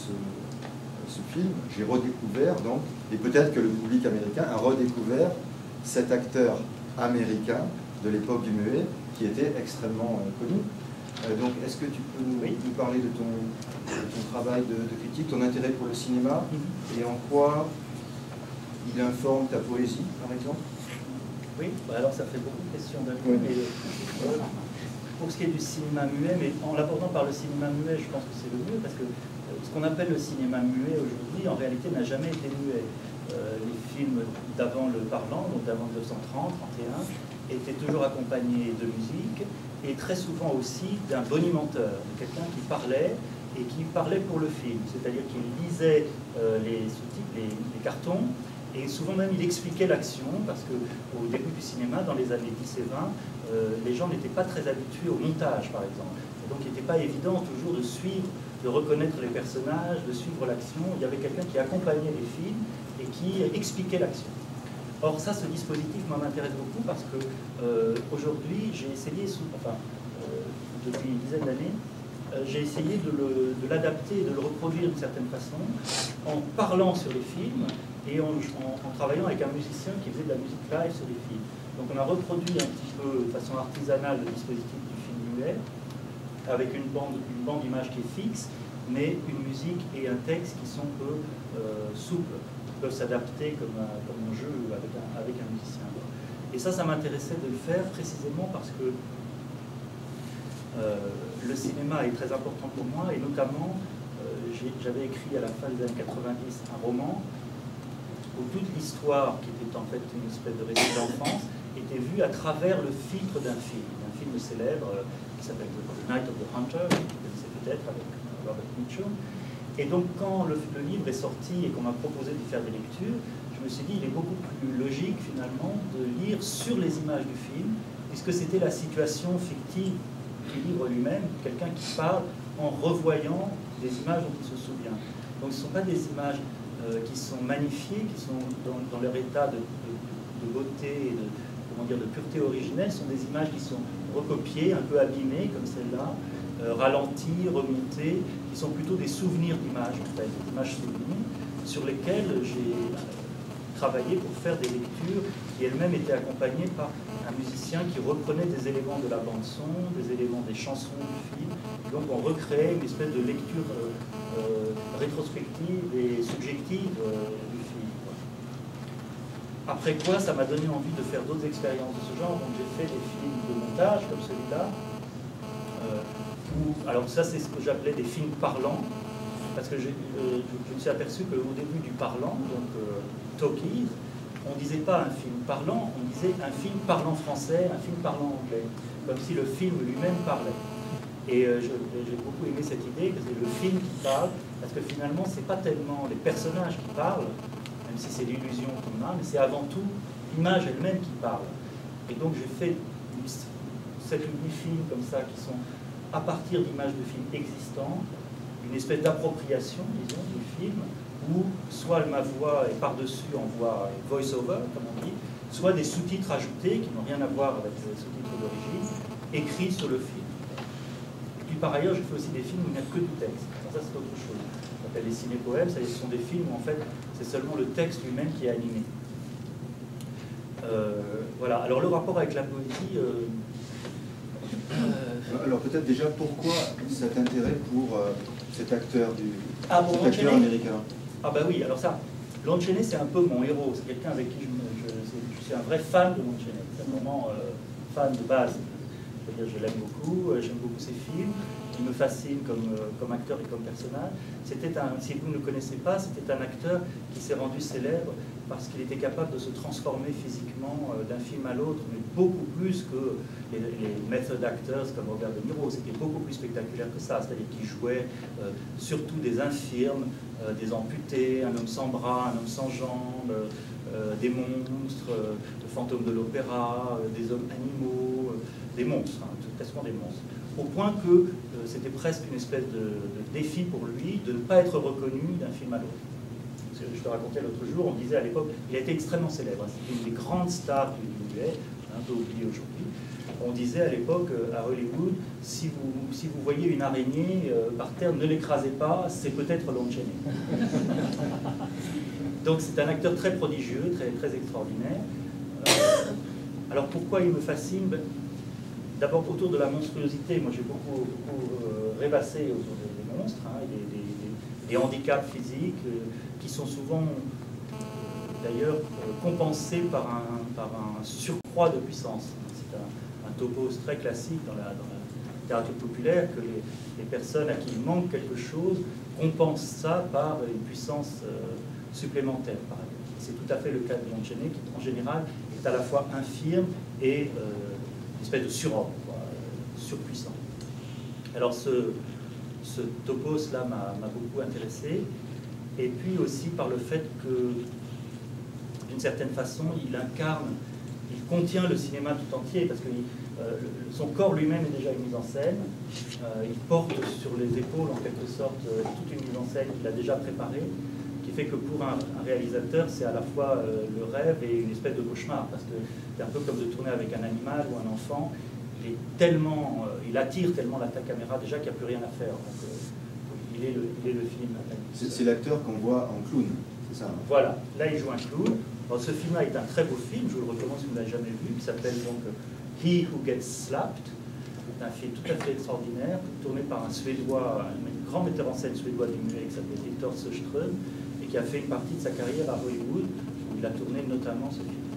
A: ce film, j'ai redécouvert donc, et peut-être que le public américain a redécouvert cet acteur américain de l'époque du muet qui était extrêmement connu. Donc, est-ce que tu peux nous parler de ton travail de critique, ton intérêt pour le cinéma, et en quoi il informe ta poésie, par exemple?
B: Oui, alors ça fait beaucoup de questions d'un coup, mais pour ce qui est du cinéma muet, mais en l'abordant par le cinéma muet, je pense que c'est le mieux, parce que ce qu'on appelle le cinéma muet aujourd'hui, en réalité, n'a jamais été muet. Les films d'avant le parlant, donc d'avant 1930, 1931, étaient toujours accompagnés de musique, et très souvent aussi d'un bonimenteur, de quelqu'un qui parlait, et qui parlait pour le film, c'est-à-dire qu'il lisait les sous-titres, les cartons, et souvent même il expliquait l'action, parce qu'au début du cinéma, dans les années 10 et 20, les gens n'étaient pas très habitués au montage, par exemple. Et donc il n'était pas évident toujours de suivre, de reconnaître les personnages, de suivre l'action. Il y avait quelqu'un qui accompagnait les films et qui expliquait l'action. Or ça, ce dispositif, moi, m'intéresse beaucoup parce que aujourd'hui, j'ai essayé, depuis une dizaine d'années, j'ai essayé de l'adapter, de le reproduire d'une certaine façon, en parlant sur les films et en travaillant avec un musicien qui faisait de la musique live sur les films. Donc on a reproduit un petit peu de façon artisanale le dispositif du film muet, avec une bande image qui est fixe, mais une musique et un texte qui sont peu souples, peuvent s'adapter comme un jeu avec un musicien. Et ça m'intéressait de le faire précisément parce que le cinéma est très important pour moi, et notamment, j'avais écrit à la fin des années 90 un roman où toute l'histoire, qui était en fait une espèce de récit d'enfance, était vue à travers le filtre d'un film célèbre qui s'appelle The Night of the Hunter, que vous connaissez peut-être, avec Robert Mitchum. Et donc quand le livre est sorti et qu'on m'a proposé de faire des lectures, je me suis dit il est beaucoup plus logique finalement de lire sur les images du film, puisque c'était la situation fictive du livre lui-même, quelqu'un qui parle en revoyant des images dont il se souvient. Donc ce ne sont pas des images qui sont magnifiées, qui sont dans leur état de beauté et de pureté originelle, ce sont des images qui sont recopiées, un peu abîmées comme celle-là, ralenties, remontées, qui sont plutôt des souvenirs d'images, en fait, des images souvenirs, sur lesquelles j'ai travaillé pour faire des lectures qui elles-mêmes étaient accompagnées par un musicien qui reprenait des éléments de la bande-son, des éléments des chansons du film. Et donc on recréait une espèce de lecture rétrospective et subjective du film. Après quoi, ça m'a donné envie de faire d'autres expériences de ce genre. Donc j'ai fait des films de montage comme celui-là. Alors ça, c'est ce que j'appelais des films parlants. Parce que je me suis aperçu qu'au début du parlant, donc talkies, on ne disait pas un film parlant, on disait un film parlant français, un film parlant anglais, comme si le film lui-même parlait. Et j'ai beaucoup aimé cette idée que c'est le film qui parle, parce que finalement, ce n'est pas tellement les personnages qui parlent, même si c'est l'illusion qu'on a, mais c'est avant tout l'image elle-même qui parle. Et donc j'ai fait 7 ou 8 films comme ça qui sont à partir d'images de films existants, une espèce d'appropriation, disons, du film, où soit ma voix est par-dessus en voix voice-over, comme on dit, soit des sous-titres ajoutés qui n'ont rien à voir avec les sous-titres d'origine, écrits sur le film. Et puis par ailleurs, je fais aussi des films où il n'y a que du texte. Alors ça, c'est autre chose. On appelle les ciné-poèmes, ce sont des films où en fait, c'est seulement le texte lui-même qui est animé. Voilà. Alors le rapport avec la poésie...
A: Alors peut-être déjà, pourquoi cet intérêt pour cet acteur,
B: cet
A: acteur américain?
B: Ah bah oui, alors ça, Lon Chaney, c'est un peu mon héros, c'est quelqu'un avec qui je suis un vrai fan de Lon Chaney, c'est vraiment fan de base. C'est-à-dire je l'aime beaucoup, j'aime beaucoup ses films, il me fascine comme acteur et comme personnage. Si vous ne le connaissez pas, c'était un acteur qui s'est rendu célèbre parce qu'il était capable de se transformer physiquement d'un film à l'autre, mais beaucoup plus que les method actors comme Robert De Niro. C'était beaucoup plus spectaculaire que ça, c'est-à-dire qu'il jouait surtout des infirmes, des amputés, un homme sans bras, un homme sans jambes, des monstres, le fantôme de l'opéra, des hommes animaux, des monstres, quasiment des monstres. Au point que c'était presque une espèce de défi pour lui de ne pas être reconnu d'un film à l'autre. Je te racontais l'autre jour, on disait à l'époque, il a été extrêmement célèbre, c'était une des grandes stars du muet, un peu oublié aujourd'hui. On disait à l'époque à Hollywood, si vous voyez une araignée par terre, ne l'écrasez pas, c'est peut-être Lon Chaney. Donc c'est un acteur très prodigieux, très extraordinaire. Alors pourquoi il me fascine? D'abord autour de la monstruosité, moi j'ai beaucoup rêvassé autour des monstres, des handicaps physiques qui sont souvent d'ailleurs compensés par un surcroît de puissance. C'est un topos très classique dans la littérature populaire que les personnes à qui il manque quelque chose compensent ça par une puissance supplémentaire, par exemple. C'est tout à fait le cas de Lon Chaney, qui en général est à la fois infirme et une espèce de surhomme, surpuissant. Alors ce topos-là m'a beaucoup intéressé, et puis aussi par le fait que, d'une certaine façon, il contient le cinéma tout entier, parce que son corps lui-même est déjà une mise en scène, il porte sur les épaules, en quelque sorte, toute une mise en scène qu'il a déjà préparée, qui fait que pour un réalisateur, c'est à la fois le rêve et une espèce de cauchemar, parce que c'est un peu comme de tourner avec un animal ou un enfant. Il attire tellement la caméra déjà qu'il n'y a plus rien à faire. Donc, il est le film.
A: C'est l'acteur qu'on voit en clown, c'est ça, hein?
B: Voilà, là il joue un clown. Alors, ce film-là est un très beau film, je vous le recommande si vous ne l'avez jamais vu, qui s'appelle donc He Who Gets Slapped. C'est un film tout à fait extraordinaire, tourné par un Suédois, un grand metteur en scène suédois du muet qui s'appelle Victor Sjöström, et qui a fait une partie de sa carrière à Hollywood, où il a tourné notamment ce film.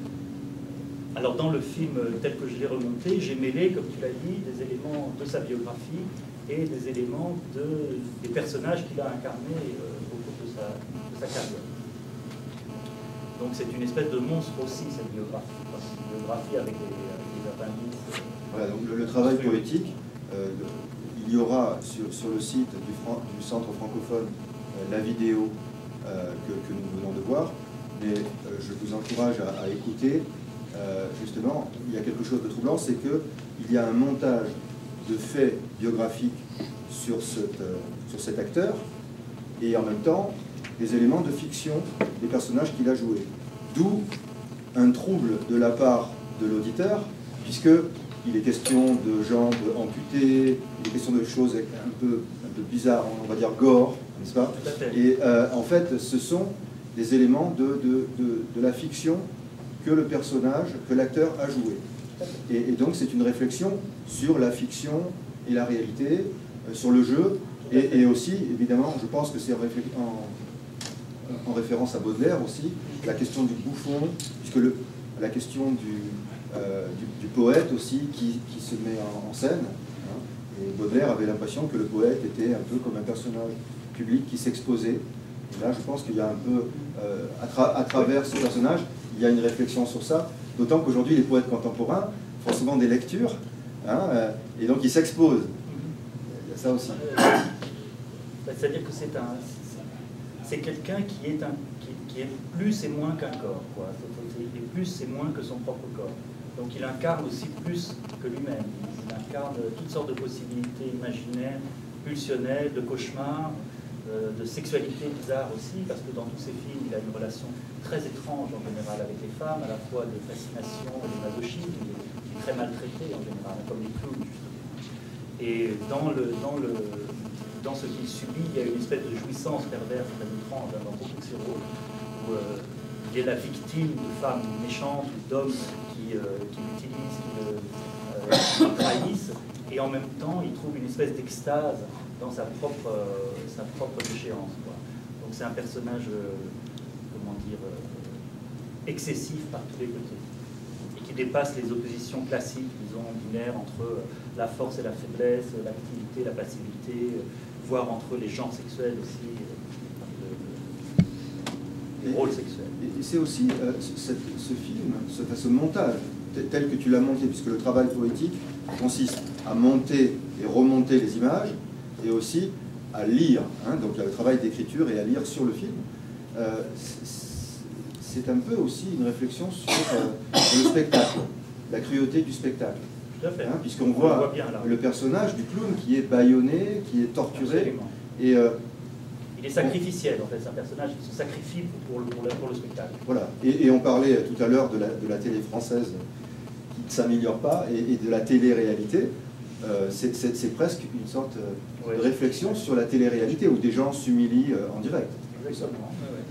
B: Alors dans le film tel que je l'ai remonté, j'ai mêlé, comme tu l'as dit, des éléments de sa biographie et des éléments des personnages qu'il a incarnés au cours de sa carrière. Donc c'est une espèce de monstre aussi, cette biographie. Une biographie avec des appendices. Voilà,
A: donc le travail poétique, il y aura sur le site du Centre francophone la vidéo que nous venons de voir, mais je vous encourage à écouter. Justement, il y a quelque chose de troublant, c'est qu'il y a un montage de faits biographiques sur cet acteur, et en même temps, des éléments de fiction des personnages qu'il a joués. D'où un trouble de la part de l'auditeur, puisque il est question de gens amputés, il est question de choses un peu bizarres, on va dire gore, n'est-ce pas? Et en fait, ce sont des éléments de la fiction que le personnage, que l'acteur a joué. Et donc c'est une réflexion sur la fiction et la réalité, sur le jeu, et aussi, évidemment, je pense que c'est en référence à Baudelaire aussi, la question du bouffon, puisque la question du poète aussi qui se met en scène. Hein, et Baudelaire avait l'impression que le poète était un peu comme un personnage public qui s'exposait. Et là, je pense qu'il y a un peu, à travers ce personnage, il y a une réflexion sur ça, d'autant qu'aujourd'hui, les poètes contemporains font souvent des lectures, hein, et donc ils s'exposent. Il y a ça aussi.
B: C'est-à-dire que c'est quelqu'un qui est plus et moins qu'un corps, quoi. Et plus et moins que son propre corps. Donc il incarne aussi plus que lui-même. Il incarne toutes sortes de possibilités imaginaires, pulsionnelles, de cauchemars, de sexualité bizarre aussi, parce que dans tous ses films, il a une relation très étrange en général avec les femmes, à la fois de fascination et de masochisme. Il est très maltraité en général, comme les clowns justement. Et dans ce qu'il subit, il y a une espèce de jouissance perverse très étrange dans beaucoup de ses rôles, où il est la victime de femmes méchantes ou d'hommes qui l'utilisent, qui le trahissent, et en même temps, il trouve une espèce d'extase dans sa propre déchéance, quoi. Donc c'est un personnage, comment dire, excessif par tous les côtés, et qui dépasse les oppositions classiques, disons, binaires entre la force et la faiblesse, l'activité, la passivité, voire entre les genres sexuels aussi, les rôles sexuels.
A: Et c'est aussi ce film, ce montage, tel que tu l'as monté, puisque le travail poétique consiste à monter et remonter les images, et aussi à lire, hein, donc il y a le travail d'écriture et à lire sur le film. C'est un peu aussi une réflexion sur le spectacle, la cruauté du spectacle.
B: Tout à fait.
A: Hein, puisqu'on voit bien, le personnage du clown qui est bâillonné, qui est torturé. Et,
B: il est sacrificiel, en fait, c'est un personnage qui se sacrifie pour le spectacle.
A: Voilà, et on parlait tout à l'heure de la télé française qui ne s'améliore pas, et de la télé-réalité. C'est presque une sorte de réflexion sur la télé-réalité où des gens s'humilient en direct.
B: Exactement.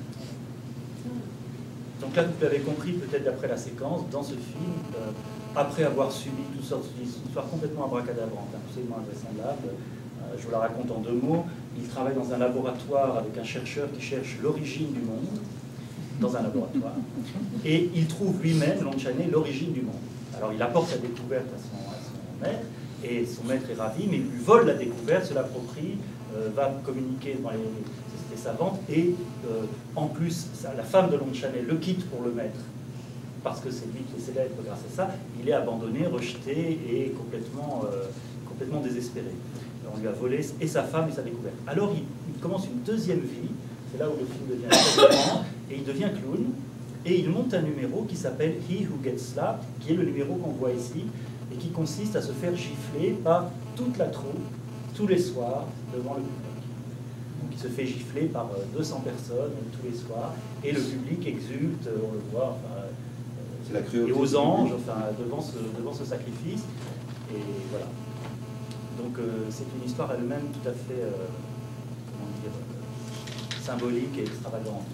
B: Donc là, vous l'avez compris peut-être d'après la séquence, dans ce film, après avoir subi toutes sortes d'histoires complètement abracadabrantes, absolument invraisemblables, je vous la raconte en 2 mots. Il travaille dans un laboratoire avec un chercheur qui cherche l'origine du monde, dans un laboratoire, et il trouve lui-même, Lon Chaney, l'origine du monde. Alors il apporte sa découverte à son maître, et son maître est ravi, mais il lui vole la découverte, se l'approprie, va communiquer dans les sociétés savantes, et en plus, la femme de Lon Chaney le quitte pour le maître, parce que c'est lui qui est célèbre grâce à ça. Il est abandonné, rejeté et complètement désespéré. On lui a volé et sa femme et sa découverte. Alors il commence une deuxième vie, c'est là où le film devient intéressant, et il devient clown, et il monte un numéro qui s'appelle He Who Gets Slapped, qui est le numéro qu'on voit ici, et qui consiste à se faire gifler par toute la troupe, tous les soirs, devant le public. Donc il se fait gifler par 200 personnes tous les soirs, et le public exulte, on le voit, enfin,
A: c'est la cruauté,
B: et aux anges, enfin, devant ce sacrifice, et voilà. Donc c'est une histoire elle-même tout à fait, comment dire, symbolique et extravagante.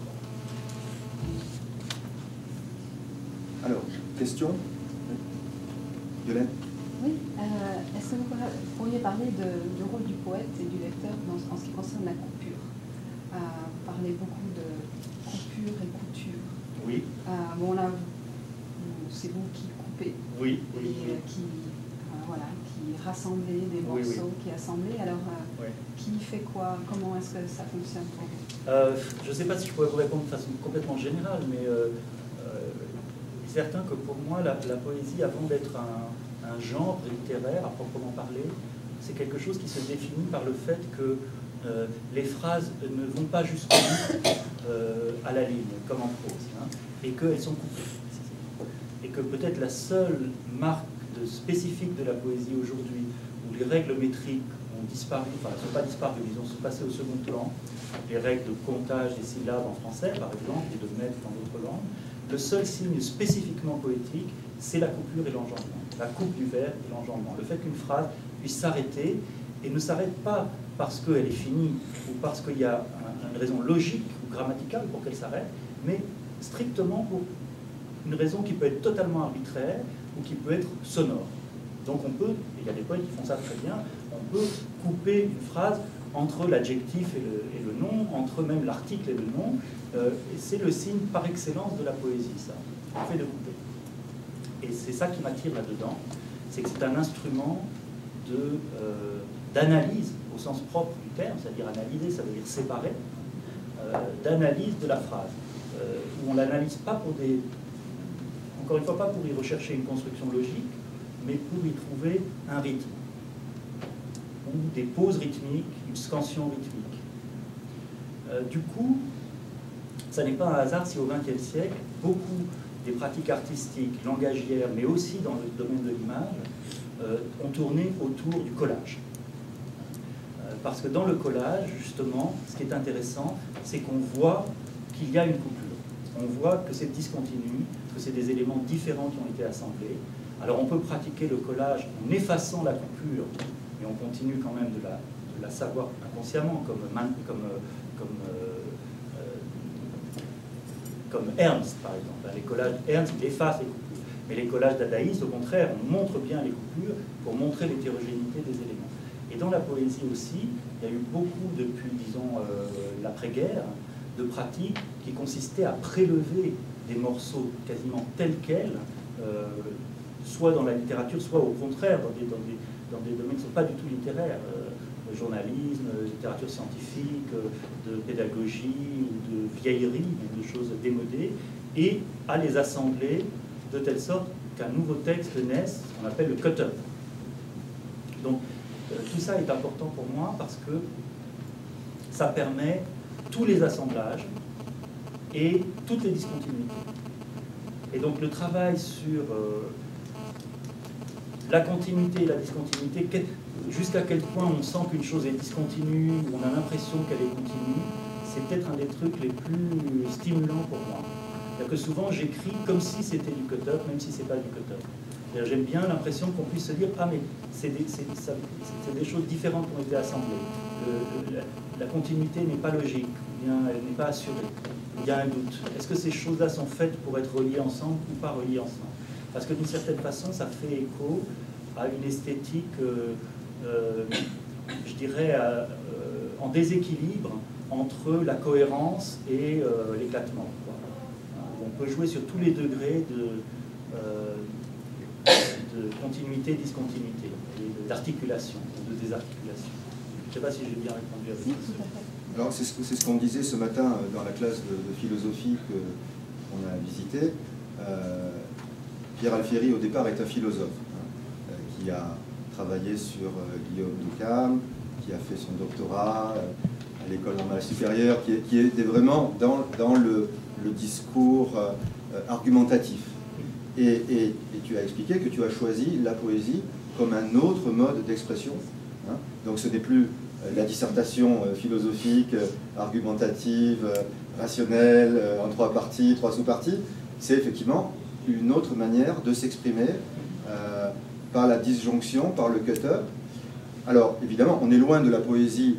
A: Alors, question? Violaine?
D: Oui, est-ce que vous pourriez parler du rôle du poète et du lecteur en ce qui concerne la coupure? Vous parlez beaucoup de coupure et couture.
B: Oui.
D: Bon là, c'est vous qui coupez.
B: Oui.
D: Et qui rassemblez des morceaux, qui assemblez. Alors, qui fait quoi? Comment est-ce que ça fonctionne pour vous?
B: Je ne sais pas si je pourrais vous répondre de façon complètement générale, mais il est certain que pour moi, la poésie, avant d'être un genre littéraire à proprement parler, c'est quelque chose qui se définit par le fait que les phrases ne vont pas jusqu'au bout à la ligne, comme en prose, hein, et qu'elles sont coupées. Et que peut-être la seule marque spécifique de la poésie aujourd'hui, où les règles métriques ont disparu, enfin, elles ne sont pas disparues, ils sont passées au second plan, les règles de comptage des syllabes en français, par exemple, et de mètres dans d'autres langues. Le seul signe spécifiquement poétique, c'est la coupure et l'enjambement, la coupe du vers et l'enjambement. Le fait qu'une phrase puisse s'arrêter et ne s'arrête pas parce qu'elle est finie ou parce qu'il y a une raison logique ou grammaticale pour qu'elle s'arrête, mais strictement pour une raison qui peut être totalement arbitraire ou qui peut être sonore. Donc on peut, et il y a des poètes qui font ça très bien, on peut couper une phrase entre l'adjectif et le nom, entre même l'article et le nom, et c'est le signe par excellence de la poésie, ça, le fait de couper. Et c'est ça qui m'attire là-dedans, c'est que c'est un instrument d'analyse au sens propre du terme, c'est-à-dire analyser, ça veut dire séparer, d'analyse de la phrase, où on ne l'analyse pas pour des... Encore une fois, pas pour y rechercher une construction logique, mais pour y trouver un rythme, ou des pauses rythmiques, une scansion rythmique. Du coup, ça n'est pas un hasard si au XXe siècle, beaucoup des pratiques artistiques, langagières, mais aussi dans le domaine de l'image, ont tourné autour du collage. Parce que dans le collage, justement, ce qui est intéressant, c'est qu'on voit qu'il y a une coupure. On voit que c'est discontinu, que c'est des éléments différents qui ont été assemblés. Alors on peut pratiquer le collage en effaçant la coupure, mais on continue quand même de la savoir inconsciemment, comme Ernst, par exemple. Les collages Ernst effacent les coupures. Mais les collages dadaïstes, au contraire, on montre bien les coupures pour montrer l'hétérogénéité des éléments. Et dans la poésie aussi, il y a eu beaucoup, depuis, disons, l'après-guerre, de pratiques qui consistaient à prélever des morceaux quasiment tels quels, soit dans la littérature, soit au contraire dans des domaines qui ne sont pas du tout littéraires, le journalisme, littérature scientifique, de pédagogie, ou de vieillerie, de choses démodées, et à les assembler de telle sorte qu'un nouveau texte naisse, ce qu'on appelle le cut-up. Donc tout ça est important pour moi parce que ça permet tous les assemblages et toutes les discontinuités. Et donc le travail sur la continuité et la discontinuité, jusqu'à quel point on sent qu'une chose est discontinue, ou on a l'impression qu'elle est continue, c'est peut-être un des trucs les plus stimulants pour moi. C'est-à-dire que souvent j'écris comme si c'était du cut-up, même si c'est pas du cut-up. J'aime bien l'impression qu'on puisse se dire « Ah, mais c'est des choses différentes qui ont été assemblées. La continuité n'est pas logique, ou bien elle n'est pas assurée. Il y a un doute. Est-ce que ces choses-là sont faites pour être reliées ensemble ou pas reliées ensemble ?» Parce que d'une certaine façon, ça fait écho à une esthétique, je dirais, en déséquilibre entre la cohérence et l'éclatement. On peut jouer sur tous les degrés de continuité, discontinuité, d'articulation, de désarticulation. Je ne sais pas si j'ai bien répondu à votre question.
A: Alors c'est ce qu'on disait ce matin dans la classe de philosophie qu'on a visitée. Pierre Alfieri, au départ, est un philosophe qui a travaillé sur Guillaume d'Occam, qui a fait son doctorat à l'école normale supérieure, qui était vraiment dans le discours argumentatif. Et tu as expliqué que tu as choisi la poésie comme un autre mode d'expression. Donc ce n'est plus la dissertation philosophique, argumentative, rationnelle, en 3 parties, 3 sous-parties. C'est effectivement une autre manière de s'exprimer par la disjonction, par le cut-up. Alors évidemment, on est loin de la poésie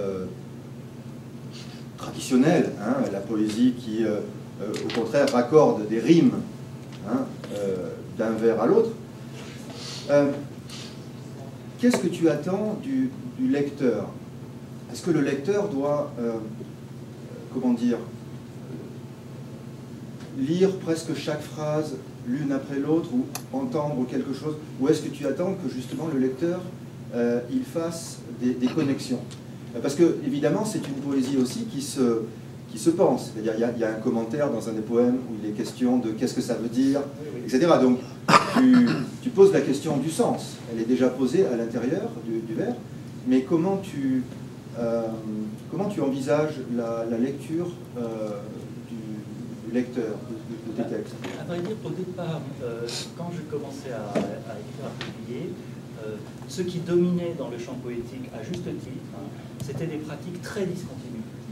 A: traditionnelle, la poésie qui, au contraire, raccorde des rimes d'un vers à l'autre. Qu'est-ce que tu attends du lecteur? Est-ce que le lecteur doit, comment dire, lire presque chaque phrase l'une après l'autre ou entendre quelque chose? Ou est-ce que tu attends que justement le lecteur il fasse des connexions? Parce que évidemment c'est une poésie aussi qui se pense. C'est-à-dire il y a un commentaire dans un des poèmes où il est question de qu'est-ce que ça veut dire, etc. Donc tu poses la question du sens. Elle est déjà posée à l'intérieur du vers, mais comment tu envisages la lecture du lecteur, de tes textes?
B: À vrai dire, au départ, quand je commençais à écrire, à publier, ce qui dominait dans le champ poétique, à juste titre, c'était des pratiques très discontinues. C'est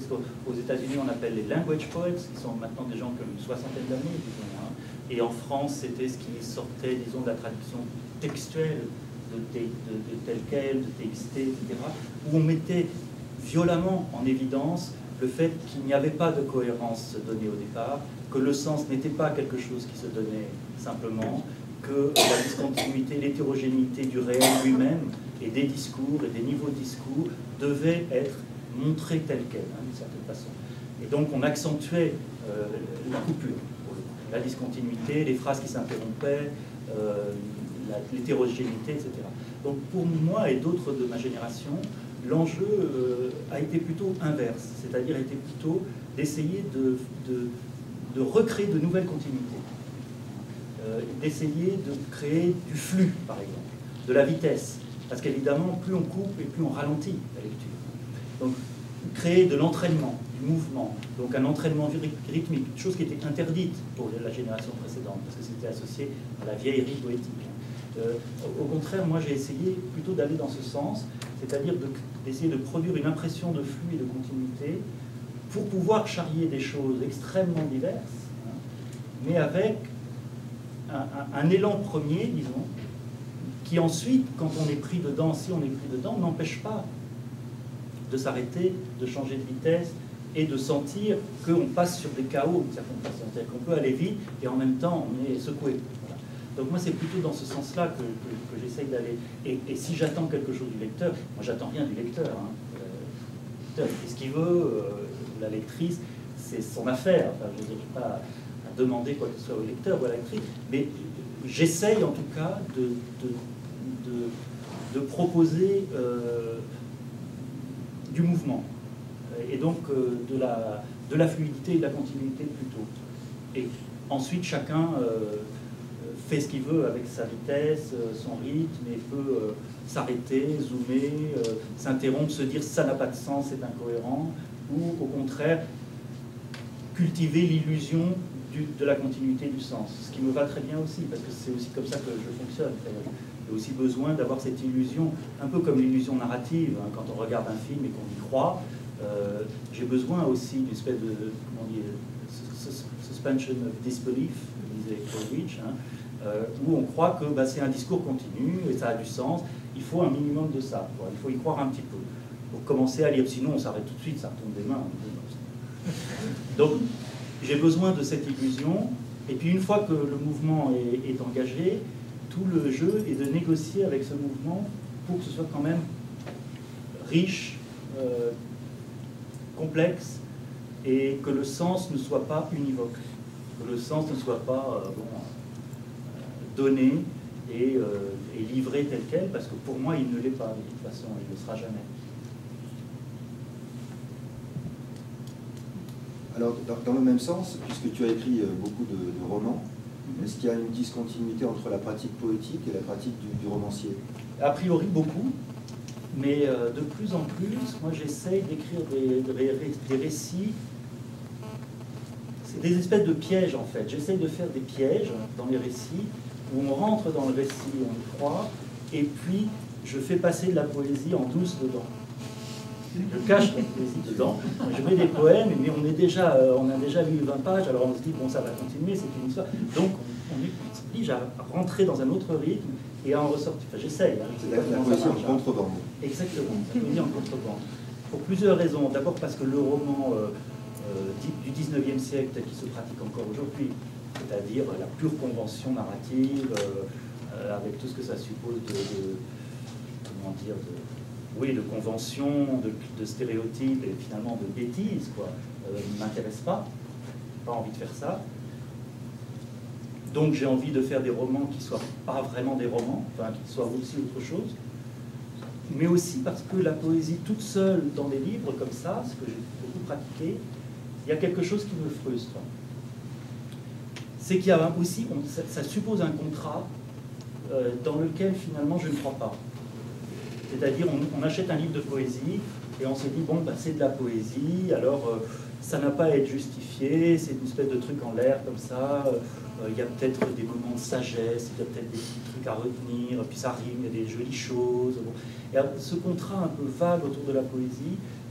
B: ce qu'aux États-Unis on appelle les language poets, qui sont maintenant des gens qui ont une soixantaine d'années, disons. Hein. Et en France, c'était ce qui sortait, disons, de la traduction textuelle de tel quel, de TXT, etc., où on mettait violemment en évidence le fait qu'il n'y avait pas de cohérence donnée au départ, que le sens n'était pas quelque chose qui se donnait simplement, que la discontinuité, l'hétérogénéité du réel lui-même et des discours et des niveaux de discours devaient être montrés tels quels, hein, d'une certaine façon. Et donc on accentuait la coupure, la discontinuité, les phrases qui s'interrompaient, l'hétérogénéité, etc. Donc pour moi et d'autres de ma génération, l'enjeu a été plutôt inverse, c'est-à-dire a été plutôt d'essayer de recréer de nouvelles continuités, d'essayer de créer du flux, par exemple, de la vitesse, parce qu'évidemment, plus on coupe et plus on ralentit la lecture. Donc, créer de l'entraînement, du mouvement, donc un entraînement rythmique, chose qui était interdite pour la génération précédente, parce que c'était associé à la vieillerie poétique. Au contraire, moi j'ai essayé plutôt d'aller dans ce sens, c'est-à-dire d'essayer de produire une impression de flux et de continuité pour pouvoir charrier des choses extrêmement diverses, hein, mais avec un élan premier, disons, qui ensuite, quand on est pris dedans, si on est pris dedans, n'empêche pas de s'arrêter, de changer de vitesse et de sentir qu'on passe sur des chaos d'une certaine façon. C'est-à-dire qu'on peut aller vite et en même temps on est secoué. Voilà. Donc moi c'est plutôt dans ce sens-là que j'essaye d'aller. Et si j'attends quelque chose du lecteur, moi j'attends rien du lecteur. Hein. Le lecteur il fait ce qu'il veut, la lectrice, c'est son affaire. Enfin, je ne dirais pas à demander quoi que ce soit au lecteur ou à la lectrice, mais j'essaye en tout cas de proposer du mouvement, et donc de la fluidité et de la continuité plutôt. Et ensuite, chacun fait ce qu'il veut avec sa vitesse, son rythme, et peut s'arrêter, zoomer, s'interrompre, se dire ça n'a pas de sens, c'est incohérent, ou au contraire, cultiver l'illusion de la continuité du sens, ce qui me va très bien aussi, parce que c'est aussi comme ça que je fonctionne. J'ai aussi besoin d'avoir cette illusion, un peu comme l'illusion narrative, hein, quand on regarde un film et qu'on y croit, j'ai besoin aussi d'une espèce de, comment dire, suspension of disbelief, disait Coleridge, hein, où on croit que c'est un discours continu et ça a du sens. Il faut un minimum de ça, quoi. Il faut y croire un petit peu pour commencer à lire, sinon on s'arrête tout de suite, ça retombe des mains. Donc j'ai besoin de cette illusion, et puis une fois que le mouvement est engagé, tout le jeu est de négocier avec ce mouvement pour que ce soit quand même riche, complexe, et que le sens ne soit pas univoque, que le sens ne soit pas donné et livré tel quel, parce que pour moi il ne l'est pas de toute façon, il ne le sera jamais.
A: Alors, dans le même sens, puisque tu as écrit beaucoup de romans, est-ce qu'il y a une discontinuité entre la pratique poétique et la pratique du romancier?
B: A priori, beaucoup, mais de plus en plus, moi j'essaye d'écrire des récits. C'est des espèces de pièges en fait. J'essaye de faire des pièges dans les récits où on rentre dans le récit, on y croit, et puis je fais passer de la poésie en douce dedans. Je cache la poésie dedans, je mets des poèmes, mais on a déjà lu 20 pages, alors on se dit, bon, ça va continuer, c'est une histoire. Donc, on s'oblige à rentrer dans un autre rythme et à en ressortir. Enfin, j'essaye. Hein,
A: c'est la poésie en contrebande.
B: Exactement, la poésie en contrebande. Pour plusieurs raisons. D'abord parce que le roman du 19e siècle, tel qu'il se pratique encore aujourd'hui, c'est-à-dire la pure convention narrative, avec tout ce que ça suppose comment dire, de conventions, de stéréotypes et finalement de bêtises, quoi, ne m'intéresse pas. J'ai pas envie de faire ça. Donc j'ai envie de faire des romans qui ne soient pas vraiment des romans, enfin qui soient aussi autre chose. Mais aussi parce que la poésie toute seule dans des livres comme ça, ce que j'ai beaucoup pratiqué, il y a quelque chose qui me frustre. C'est qu'il y a aussi, ça suppose un contrat dans lequel finalement je ne crois pas. C'est-à-dire, on achète un livre de poésie et on se dit, bon, c'est de la poésie, alors ça n'a pas à être justifié, c'est une espèce de truc en l'air comme ça, il y a peut-être des moments de sagesse, il y a peut-être des petits trucs à retenir, puis ça rime, il y a des jolies choses. Bon. Et ce contrat un peu vague autour de la poésie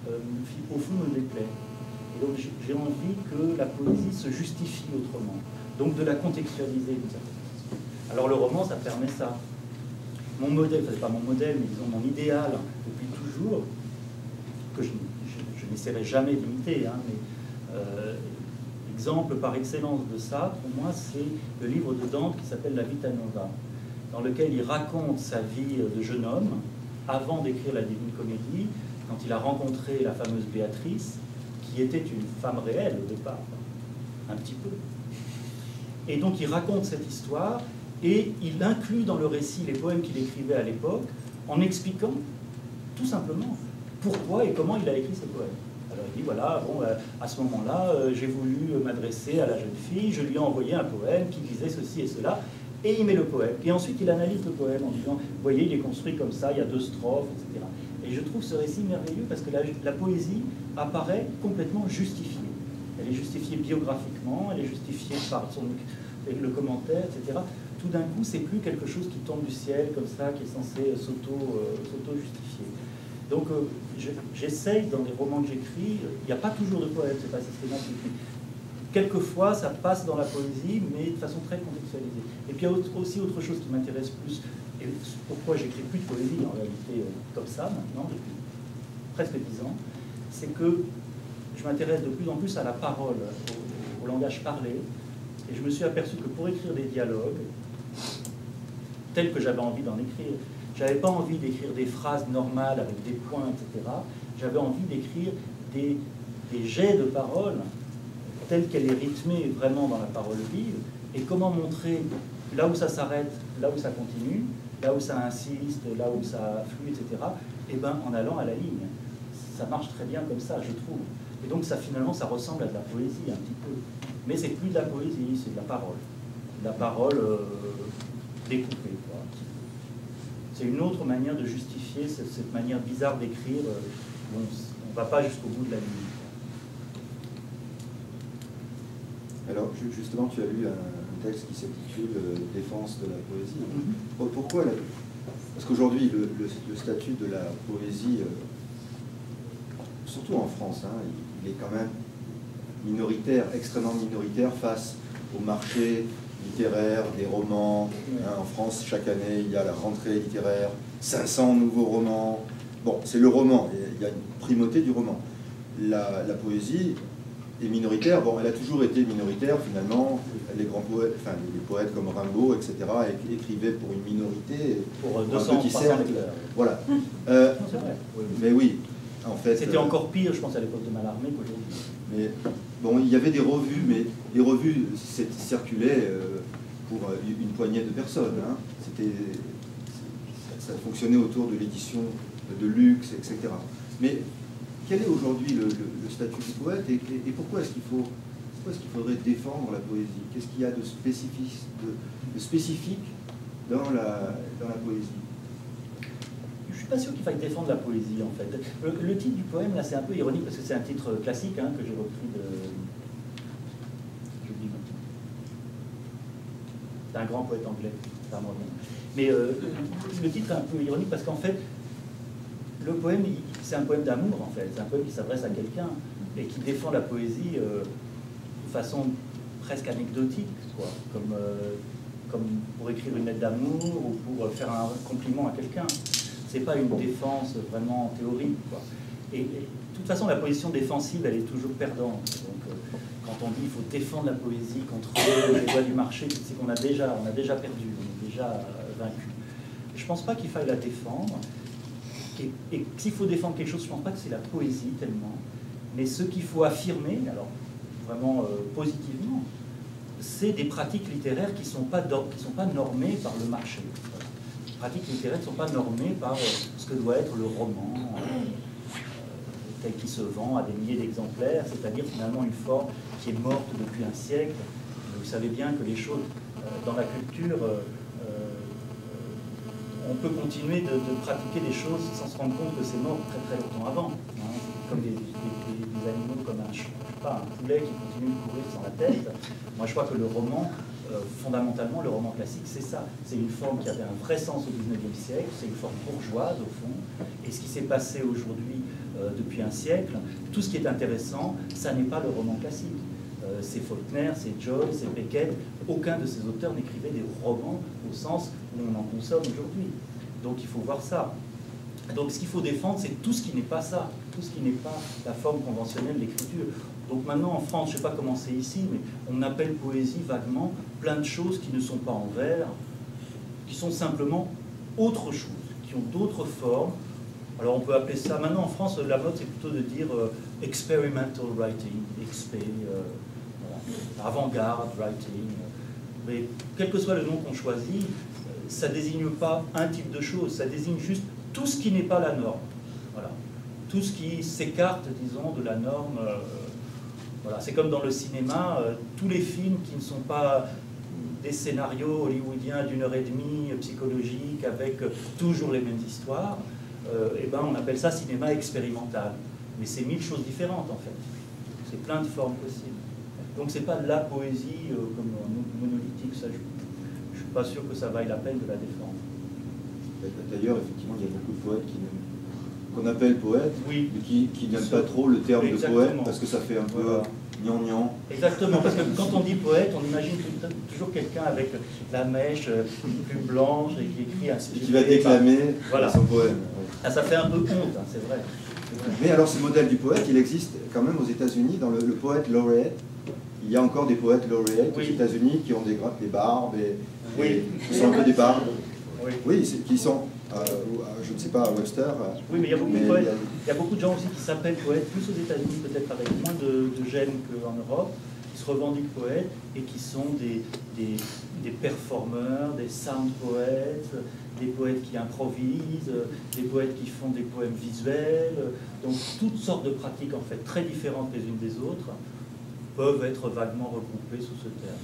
B: au fond, me déplaît. Et donc j'ai envie que la poésie se justifie autrement, donc de la contextualiser d'une certaine façon. Alors le roman, ça permet ça. Mon modèle, enfin c'est pas mon modèle, mais disons mon idéal depuis toujours, que je n'essaierai jamais d'imiter, hein, mais exemple par excellence de ça, pour moi, c'est le livre de Dante qui s'appelle La Vita Nova, dans lequel il raconte sa vie de jeune homme avant d'écrire la Divine Comédie, quand il a rencontré la fameuse Béatrice, qui était une femme réelle au départ, un petit peu. Et donc il raconte cette histoire et il inclut dans le récit les poèmes qu'il écrivait à l'époque en expliquant tout simplement pourquoi et comment il a écrit ces poèmes. Alors il dit voilà, bon, à ce moment-là, j'ai voulu m'adresser à la jeune fille, je lui ai envoyé un poème qui disait ceci et cela, et il met le poème. Et ensuite il analyse le poème en disant, vous voyez, il est construit comme ça, il y a 2 strophes, etc. Et je trouve ce récit merveilleux parce que la poésie apparaît complètement justifiée. Elle est justifiée biographiquement, elle est justifiée par le commentaire, etc. Tout d'un coup, c'est plus quelque chose qui tombe du ciel comme ça, qui est censé s'auto-justifier. Donc j'essaye, dans les romans que j'écris, il n'y a pas toujours de poèmes, c'est pas systématique. Quelquefois, ça passe dans la poésie, mais de façon très contextualisée. Et puis il y a aussi autre chose qui m'intéresse plus, et pourquoi j'écris plus de poésie en réalité comme ça maintenant, depuis presque 10 ans, c'est que je m'intéresse de plus en plus à la parole, au langage parlé, et je me suis aperçu que pour écrire des dialogues, tels que j'avais envie d'en écrire, j'avais pas envie d'écrire des phrases normales avec des points, etc. J'avais envie d'écrire des jets de paroles telle qu'elle est rythmée vraiment dans la parole vive, et comment montrer là où ça s'arrête, là où ça continue, là où ça insiste, là où ça flue, etc., et ben en allant à la ligne. Ça marche très bien comme ça, je trouve. Et donc ça, finalement, ça ressemble à de la poésie un petit peu. Mais c'est plus de la poésie, c'est de la parole. De la parole découpée, quoi. C'est une autre manière de justifier cette manière bizarre d'écrire. On ne va pas jusqu'au bout de la ligne.
A: Alors, justement, tu as lu un texte qui s'intitule « Défense de la poésie ». Pourquoi Parce qu'aujourd'hui, le statut de la poésie, surtout en France, hein, il est quand même minoritaire, extrêmement minoritaire face au marché littéraire, des romans. Hein, en France, chaque année, il y a la rentrée littéraire, 500 nouveaux romans. Bon, c'est le roman, il y a une primauté du roman. La poésie est minoritaire. Bon, elle a toujours été minoritaire, finalement. Les grands poètes, enfin, les poètes comme Rimbaud, etc., écrivaient pour une minorité,
B: pour
A: un petit cercle. Voilà.
B: Non, c'est vrai.
A: Mais oui, en fait...
B: C'était encore pire, je pense, à l'époque de Mallarmé qu'aujourd'hui.
A: Mais bon, il y avait des revues, mais les revues circulaient pour une poignée de personnes. Hein. Ça fonctionnait autour de l'édition de luxe, etc. Mais quel est aujourd'hui le statut du poète et pourquoi est-ce qu'il faudrait défendre la poésie? Qu'est-ce qu'il y a de spécifique dans la poésie?
B: Je ne suis pas sûr qu'il faille défendre la poésie, en fait. Le titre du poème, là, c'est un peu ironique, parce que c'est un titre classique, hein, que j'ai repris de... J'oublie le nom. C'est un grand poète anglais, ça me revient. Mais le titre est un peu ironique, parce qu'en fait, le poème, c'est un poème d'amour, en fait. C'est un poème qui s'adresse à quelqu'un, et qui défend la poésie de façon presque anecdotique, quoi. Comme pour écrire une lettre d'amour, ou pour faire un compliment à quelqu'un. C'est pas une défense vraiment théorique, quoi. Et de toute façon, la position défensive, elle est toujours perdante. Donc, quand on dit qu'il faut défendre la poésie contre les lois du marché, c'est qu'on a déjà perdu, on est déjà vaincu. Je pense pas qu'il faille la défendre. Et s'il faut défendre quelque chose, je pense pas que c'est la poésie tellement. Mais ce qu'il faut affirmer, alors vraiment positivement, c'est des pratiques littéraires qui sont pas normées par le marché. Les pratiques littéraires ne sont pas normées par ce que doit être le roman, tel qu'il se vend à des milliers d'exemplaires, c'est-à-dire finalement une forme qui est morte depuis un siècle. Vous savez bien que les choses dans la culture, on peut continuer de pratiquer des choses sans se rendre compte que c'est mort très très longtemps avant. Hein. Comme des animaux, comme un poulet qui continue de courir sans la tête. Moi je crois que le roman, fondamentalement, le roman classique, c'est ça. C'est une forme qui avait un vrai sens au XIXe siècle, c'est une forme bourgeoise, au fond. Et ce qui s'est passé aujourd'hui depuis un siècle. Tout ce qui est intéressant, ça n'est pas le roman classique. C'est Faulkner, c'est Joyce, c'est Beckett. Aucun de ces auteurs n'écrivait des romans au sens où on en consomme aujourd'hui. Donc il faut voir ça. Donc ce qu'il faut défendre, c'est tout ce qui n'est pas ça, tout ce qui n'est pas la forme conventionnelle d'écriture. Donc maintenant en France, je ne sais pas comment c'est ici, mais on appelle poésie vaguement plein de choses qui ne sont pas en vers, qui sont simplement autre chose, qui ont d'autres formes. Alors on peut appeler ça, maintenant en France, la mode c'est plutôt de dire experimental writing, XP, avant-garde writing. Mais quel que soit le nom qu'on choisit, ça ne désigne pas un type de chose, ça désigne juste tout ce qui n'est pas la norme. Voilà. Tout ce qui s'écarte, disons, de la norme. Voilà. C'est comme dans le cinéma, tous les films qui ne sont pas des scénarios hollywoodiens d'1h30 psychologiques avec toujours les mêmes histoires, eh ben, on appelle ça cinéma expérimental. Mais c'est 1000 choses différentes en fait. C'est plein de formes possibles. Donc c'est pas de la poésie comme monolithique, ça je ne suis pas sûr que ça vaille la peine de la défendre.
E: D'ailleurs, effectivement, il y a beaucoup de poètes qu'on appelle poètes,
B: oui,
E: mais qui n'aiment pas trop le terme de poète parce que ça fait un peu gnangnan.
B: Exactement, parce que quand on dit poète, on imagine toujours quelqu'un avec la mèche, une plume blanche et qui écrit un
E: qui va déclamer son poème.
B: Ah, ça fait un peu honte, hein, c'est vrai.
E: Mais alors ce modèle du poète, il existe quand même aux États-Unis, dans le poète lauréat. Il y a encore des poètes lauréats aux États-Unis qui ont des barbes et qui sont un peu des barbes. Oui, qui sont, je ne sais pas, à Webster.
B: Oui, mais il y a beaucoup de poètes. Il y a beaucoup de gens aussi qui s'appellent poètes, plus aux États-Unis, peut-être avec moins de gêne qu'en Europe, qui se revendiquent poètes et qui sont des performeurs, des sound poètes, des poètes qui improvisent, des poètes qui font des poèmes visuels. Donc toutes sortes de pratiques en fait très différentes les unes des autres peuvent être vaguement regroupées sous ce terme.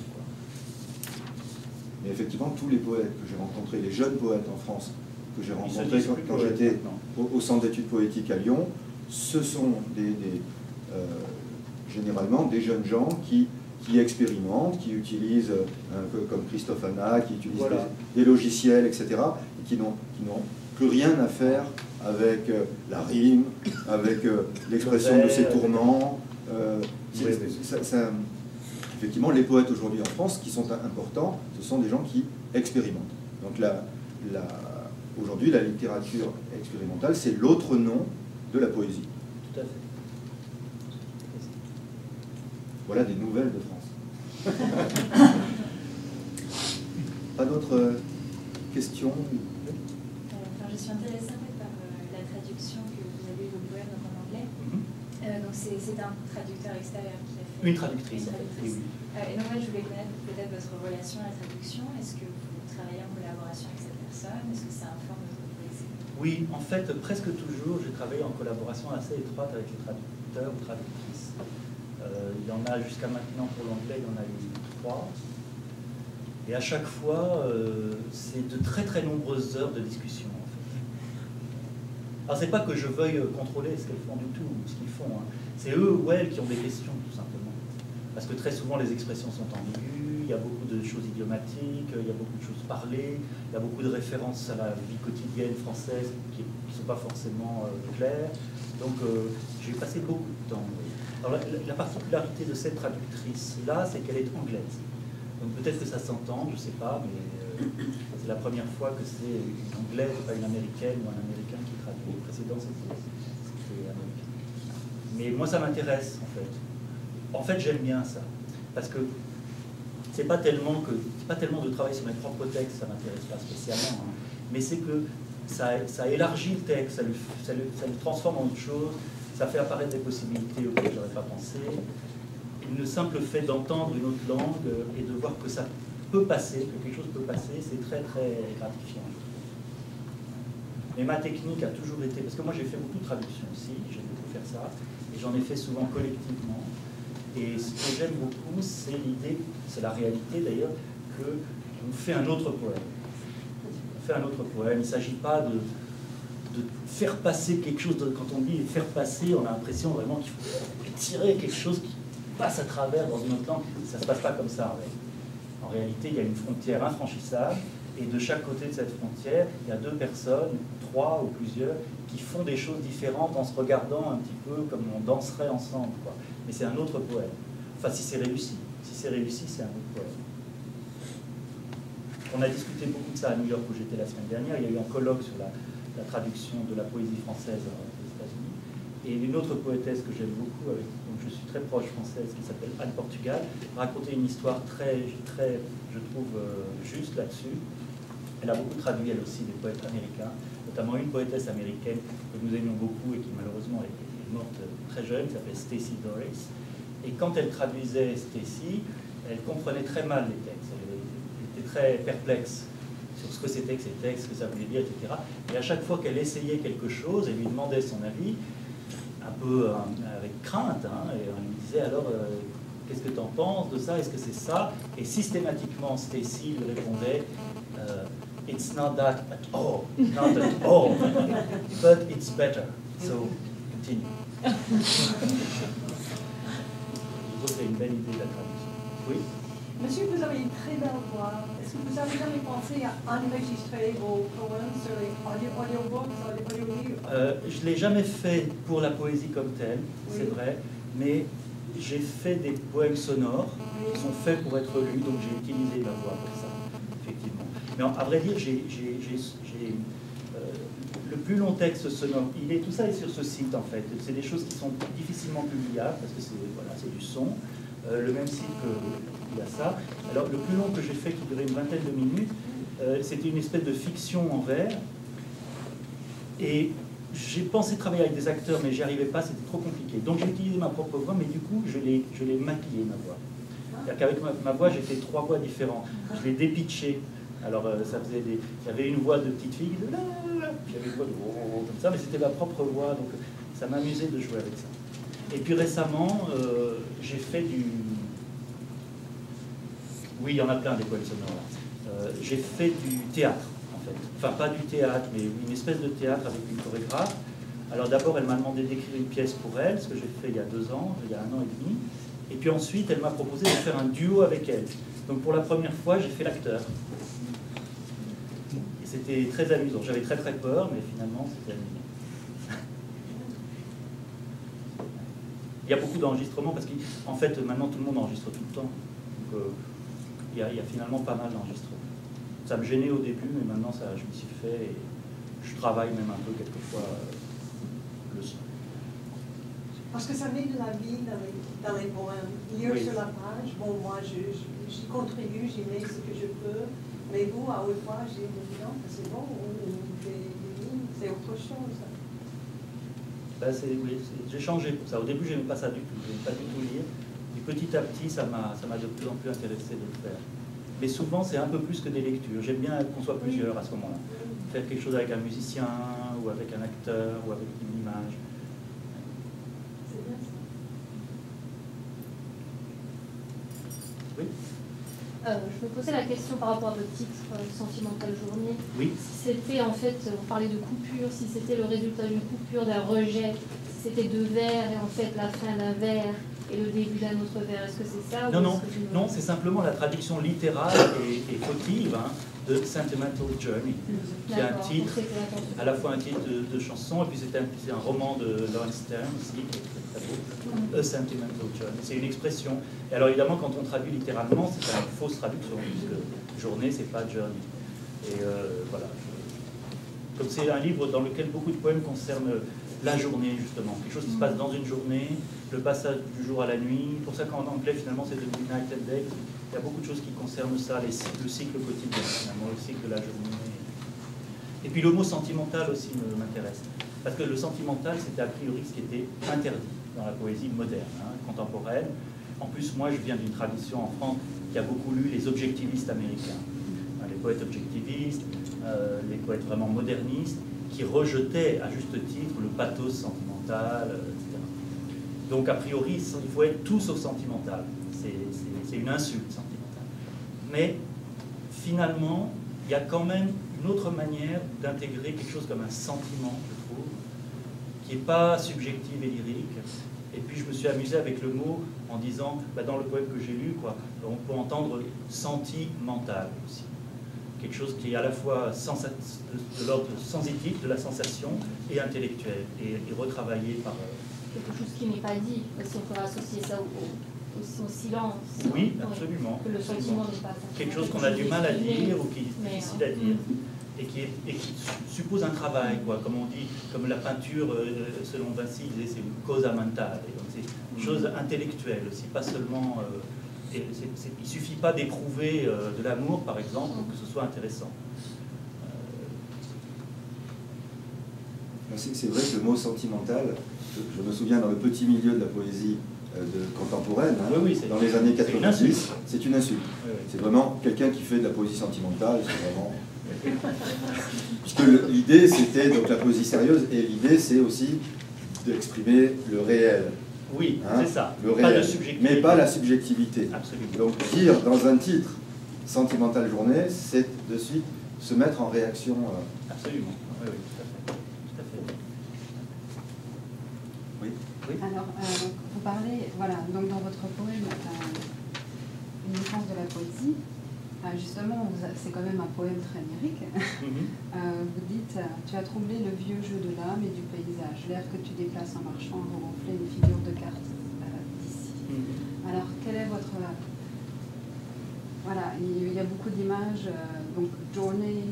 E: Mais effectivement, tous les poètes que j'ai rencontrés, les jeunes poètes en France que j'ai rencontrés quand j'étais au Centre d'études poétiques à Lyon, ce sont généralement des jeunes gens qui expérimentent, qui utilisent, un peu comme Christophe Hanna, qui utilisent des logiciels, etc., et qui n'ont plus rien à faire avec la rime, avec l'expression de ses tournants. Effectivement, les poètes aujourd'hui en France qui sont importants, ce sont des gens qui expérimentent. Donc aujourd'hui, la littérature expérimentale, c'est l'autre nom de la poésie.
B: Tout à fait.
E: Voilà des nouvelles de France. Pas d'autres questions?
F: Je suis intéressée par la traduction que vous avez eu au poème en anglais. Donc c'est un traducteur extérieur qui a fait...
B: Une traductrice. Oui.
F: Et donc moi je voulais connaître peut-être votre relation à la traduction. Est-ce que vous travaillez en collaboration avec cette personne? Est-ce que ça informe votre poésie?
B: Oui, en fait, presque toujours, j'ai travaillé en collaboration assez étroite avec les traducteurs ou traductrices. Il y en a jusqu'à maintenant pour l'anglais, il y en a eu 3. Et à chaque fois, c'est de très très nombreuses heures de discussion. En fait. Alors c'est pas que je veuille contrôler ce qu'elles font du tout, ce qu'ils font. Hein. C'est eux ou elles qui ont des questions, tout simplement. Parce que très souvent, les expressions sont ambiguës, il y a beaucoup de choses idiomatiques, il y a beaucoup de choses parlées, il y a beaucoup de références à la vie quotidienne française qui ne sont pas forcément claires. Donc j'ai passé beaucoup de temps. Alors la particularité de cette traductrice-là, c'est qu'elle est anglaise. Donc peut-être que ça s'entend, je ne sais pas, mais c'est la première fois que c'est une anglaise, pas une américaine ou un américain qui traduit. Le précédent, c'était américain. Mais moi, ça m'intéresse, en fait. En fait, j'aime bien ça. Parce que c'est pas tellement de travail sur mes propres textes, ça ne m'intéresse pas spécialement. Hein. Mais c'est que ça élargit le texte, ça le transforme en autre chose, ça fait apparaître des possibilités auxquelles je n'aurais pas pensé. Le simple fait d'entendre une autre langue et de voir que ça peut passer, que quelque chose peut passer, c'est très très gratifiant. Mais ma technique a toujours été, parce que moi j'ai fait beaucoup de traductions aussi, j'ai beaucoup faire ça, et j'en ai fait souvent collectivement. Et ce que j'aime beaucoup, c'est l'idée, c'est la réalité d'ailleurs, qu'on fait un autre poème. On fait un autre poème, il ne s'agit pas de faire passer quelque chose, quand on dit faire passer, on a l'impression vraiment qu'il faut tirer quelque chose qui passe à travers dans une autre langue. Ça ne se passe pas comme ça. En réalité, il y a une frontière infranchissable, Et de chaque côté de cette frontière, il y a deux personnes, trois ou plusieurs, qui font des choses différentes en se regardant un petit peu comme on danserait ensemble, quoi. Mais c'est un autre poème. Enfin, si c'est réussi. Si c'est réussi, c'est un autre poème. On a discuté beaucoup de ça à New York où j'étais la semaine dernière. Il y a eu un colloque sur la traduction de la poésie française aux États-Unis. Et une autre poétesse que j'aime beaucoup, avec dont je suis très proche française, qui s'appelle Anne Portugal, racontait une histoire très, je trouve, juste là-dessus. Elle a beaucoup traduit, elle aussi, des poètes américains, notamment une poétesse américaine que nous aimions beaucoup et qui malheureusement est morte très jeune, qui s'appelle Stacey Doris. Et quand elle traduisait Stacey, elle comprenait très mal les textes. Elle était très perplexe sur ce que c'était que ces textes, ce que ça voulait dire, etc. Et à chaque fois qu'elle essayait quelque chose, elle lui demandait son avis, un peu avec crainte, hein, et on lui disait alors, qu'est-ce que tu en penses de ça, est-ce que c'est ça? Et systématiquement, Stacey lui répondait, it's not that at all, not at all, but it's better. So, continue. C'est une belle idée de la traduction. Oui?
G: Monsieur, vous avez une très belle voix. Est-ce que vous avez jamais pensé à enregistrer vos poèmes sur les audiobooks, audiolivres?
B: Je ne l'ai jamais fait pour la poésie comme telle,
G: Oui.
B: c'est vrai, mais j'ai fait des poèmes sonores qui sont faits pour être lus, donc j'ai utilisé ma voix pour ça, effectivement. Mais à vrai dire, le plus long texte sonore, tout ça est sur ce site en fait. C'est des choses qui sont difficilement publiables parce que c'est du son. Le même site qu'il y a ça. Alors le plus long que j'ai fait, qui durait une vingtaine de minutes, c'était une espèce de fiction en vers. Et j'ai pensé travailler avec des acteurs, mais j'y arrivais pas, c'était trop compliqué. Donc j'ai utilisé ma propre voix, mais du coup je l'ai maquillée, ma voix. C'est-à-dire qu'avec ma voix, j'ai fait 3 voix différentes. Je l'ai dépitchée. Alors ça faisait j'avais une voix de petite fille, j'avais une voix de comme ça, mais c'était ma propre voix, donc ça m'amusait de jouer avec ça. Et puis récemment, j'ai fait du... Oui, il y en a plein des poèmes sonores. J'ai fait du théâtre, en fait. Enfin, pas du théâtre, mais une espèce de théâtre avec une chorégraphe. Alors d'abord, elle m'a demandé d'écrire une pièce pour elle, ce que j'ai fait il y a 2 ans, il y a 1 an et demi. Et puis ensuite, elle m'a proposé de faire un duo avec elle. Donc pour la première fois, j'ai fait l'acteur. Et c'était très amusant. J'avais très très peur, mais finalement, c'était amusant. Il y a beaucoup d'enregistrements parce qu'en fait, maintenant, tout le monde enregistre tout le temps. Donc, il y a finalement pas mal d'enregistrements. Ça me gênait au début, mais maintenant, je m'y suis fait et je travaille même un peu quelquefois le son.
G: Parce que ça met de la vie dans les poèmes. Lire
B: Oui.
G: sur la page, bon, moi, j'y contribue, j'y mets ce que je peux. Mais vous, à haute voix, j'ai dit non, c'est bon, ou des lignes, c'est autre chose.
B: Ben oui, j'ai changé pour ça. Au début, je n'aimais pas ça du tout. Je n'aimais pas du tout lire. Et petit à petit, ça m'a de plus en plus intéressé de le faire. Mais souvent, c'est un peu plus que des lectures. J'aime bien qu'on soit plusieurs à ce moment-là. Faire quelque chose avec un musicien, ou avec un acteur, ou avec une image.
G: C'est bien ça.
B: Oui?
H: Je me posais la question par rapport à votre titre, Sentimentale Journée.
B: Oui.
H: Si c'était en fait, on parlait de coupure, si c'était le résultat d'une coupure, d'un rejet, si c'était 2 vers et en fait la fin d'un vers et le début d'un autre vers, est-ce que c'est ça?
B: Non, c'est simplement la traduction littérale et fautive hein, de Sentimental Journey, qui est un titre, à la fois un titre de chanson, et puis c'est un roman de Lawrence Stern aussi, qui est très beau, A Sentimental Journey. C'est une expression. Et alors évidemment, quand on traduit littéralement, c'est une fausse traduction, puisque journée, c'est pas journey. Et voilà. Comme c'est un livre dans lequel beaucoup de poèmes concernent la journée, justement. Quelque chose qui se passe dans une journée, le passage du jour à la nuit. Pour ça qu'en anglais, finalement, c'est The Night and Day. Il y a beaucoup de choses qui concernent ça, le cycle quotidien, finalement, le cycle de la journée. Et puis le mot sentimental aussi m'intéresse. Parce que le sentimental, c'était a priori ce qui était interdit dans la poésie moderne, hein, contemporaine. En plus, moi, je viens d'une tradition en France qui a beaucoup lu les objectivistes américains. Les poètes objectivistes, les poètes vraiment modernistes, qui rejetaient à juste titre le pathos sentimental, etc. Donc, a priori, il faut être tout sauf sentimental. C'est une insulte sentimentale. Mais, finalement, il y a quand même une autre manière d'intégrer quelque chose comme un sentiment, je trouve, qui n'est pas subjective et lyrique. Et puis, je me suis amusé avec le mot en disant, dans le poème que j'ai lu, on peut entendre sentimental aussi. quelque chose qui est à la fois de l'ordre sensitif, de la sensation, et intellectuel, et retravaillé par...
H: Quelque chose qui n'est pas dit, si on peut associer ça aussi au silence.
B: Oui, absolument.
H: Que le sentiment n'est pas...
B: Quelque chose qu'on a du mal à dire ou qui est difficile à dire. Et qui suppose un travail, quoi. Comme on dit, comme la peinture, selon Vinci, il disait c'est une causa mentale. Et donc c'est une chose intellectuelle aussi, pas seulement... il ne suffit pas d'éprouver de l'amour, par exemple, pour que ce soit intéressant.
E: C'est vrai que le mot sentimental, je me souviens dans le petit milieu de la poésie contemporaine, hein,
B: oui,
E: dans les années 90, c'est une insulte.
B: Oui.
E: C'est vraiment quelqu'un qui fait de la poésie sentimentale, c'est vraiment... Puisque l'idée c'était donc la poésie sérieuse, et l'idée c'est aussi d'exprimer le réel.
B: Oui,
E: hein,
B: c'est ça.
E: Le
B: pas
E: réel,
B: de subjectivité.
E: mais pas la subjectivité.
B: Absolument.
E: Donc dire dans un titre Sentimentale journée, c'est de suite se mettre en réaction.
B: Absolument. Oui, oui, tout à fait. Tout à fait.
E: Oui.
B: Oui.
D: Alors, vous parlez, voilà, donc dans votre poème, Une naissance de la poésie, justement, c'est quand même un poème très lyrique. Vous dites, tu as troublé le vieux jeu de l'âme et du paysage, l'air que tu déplaces en marchant a gonflé les figures de cartes d'ici. Alors, quel est votre... voilà, il y a beaucoup d'images, donc journée,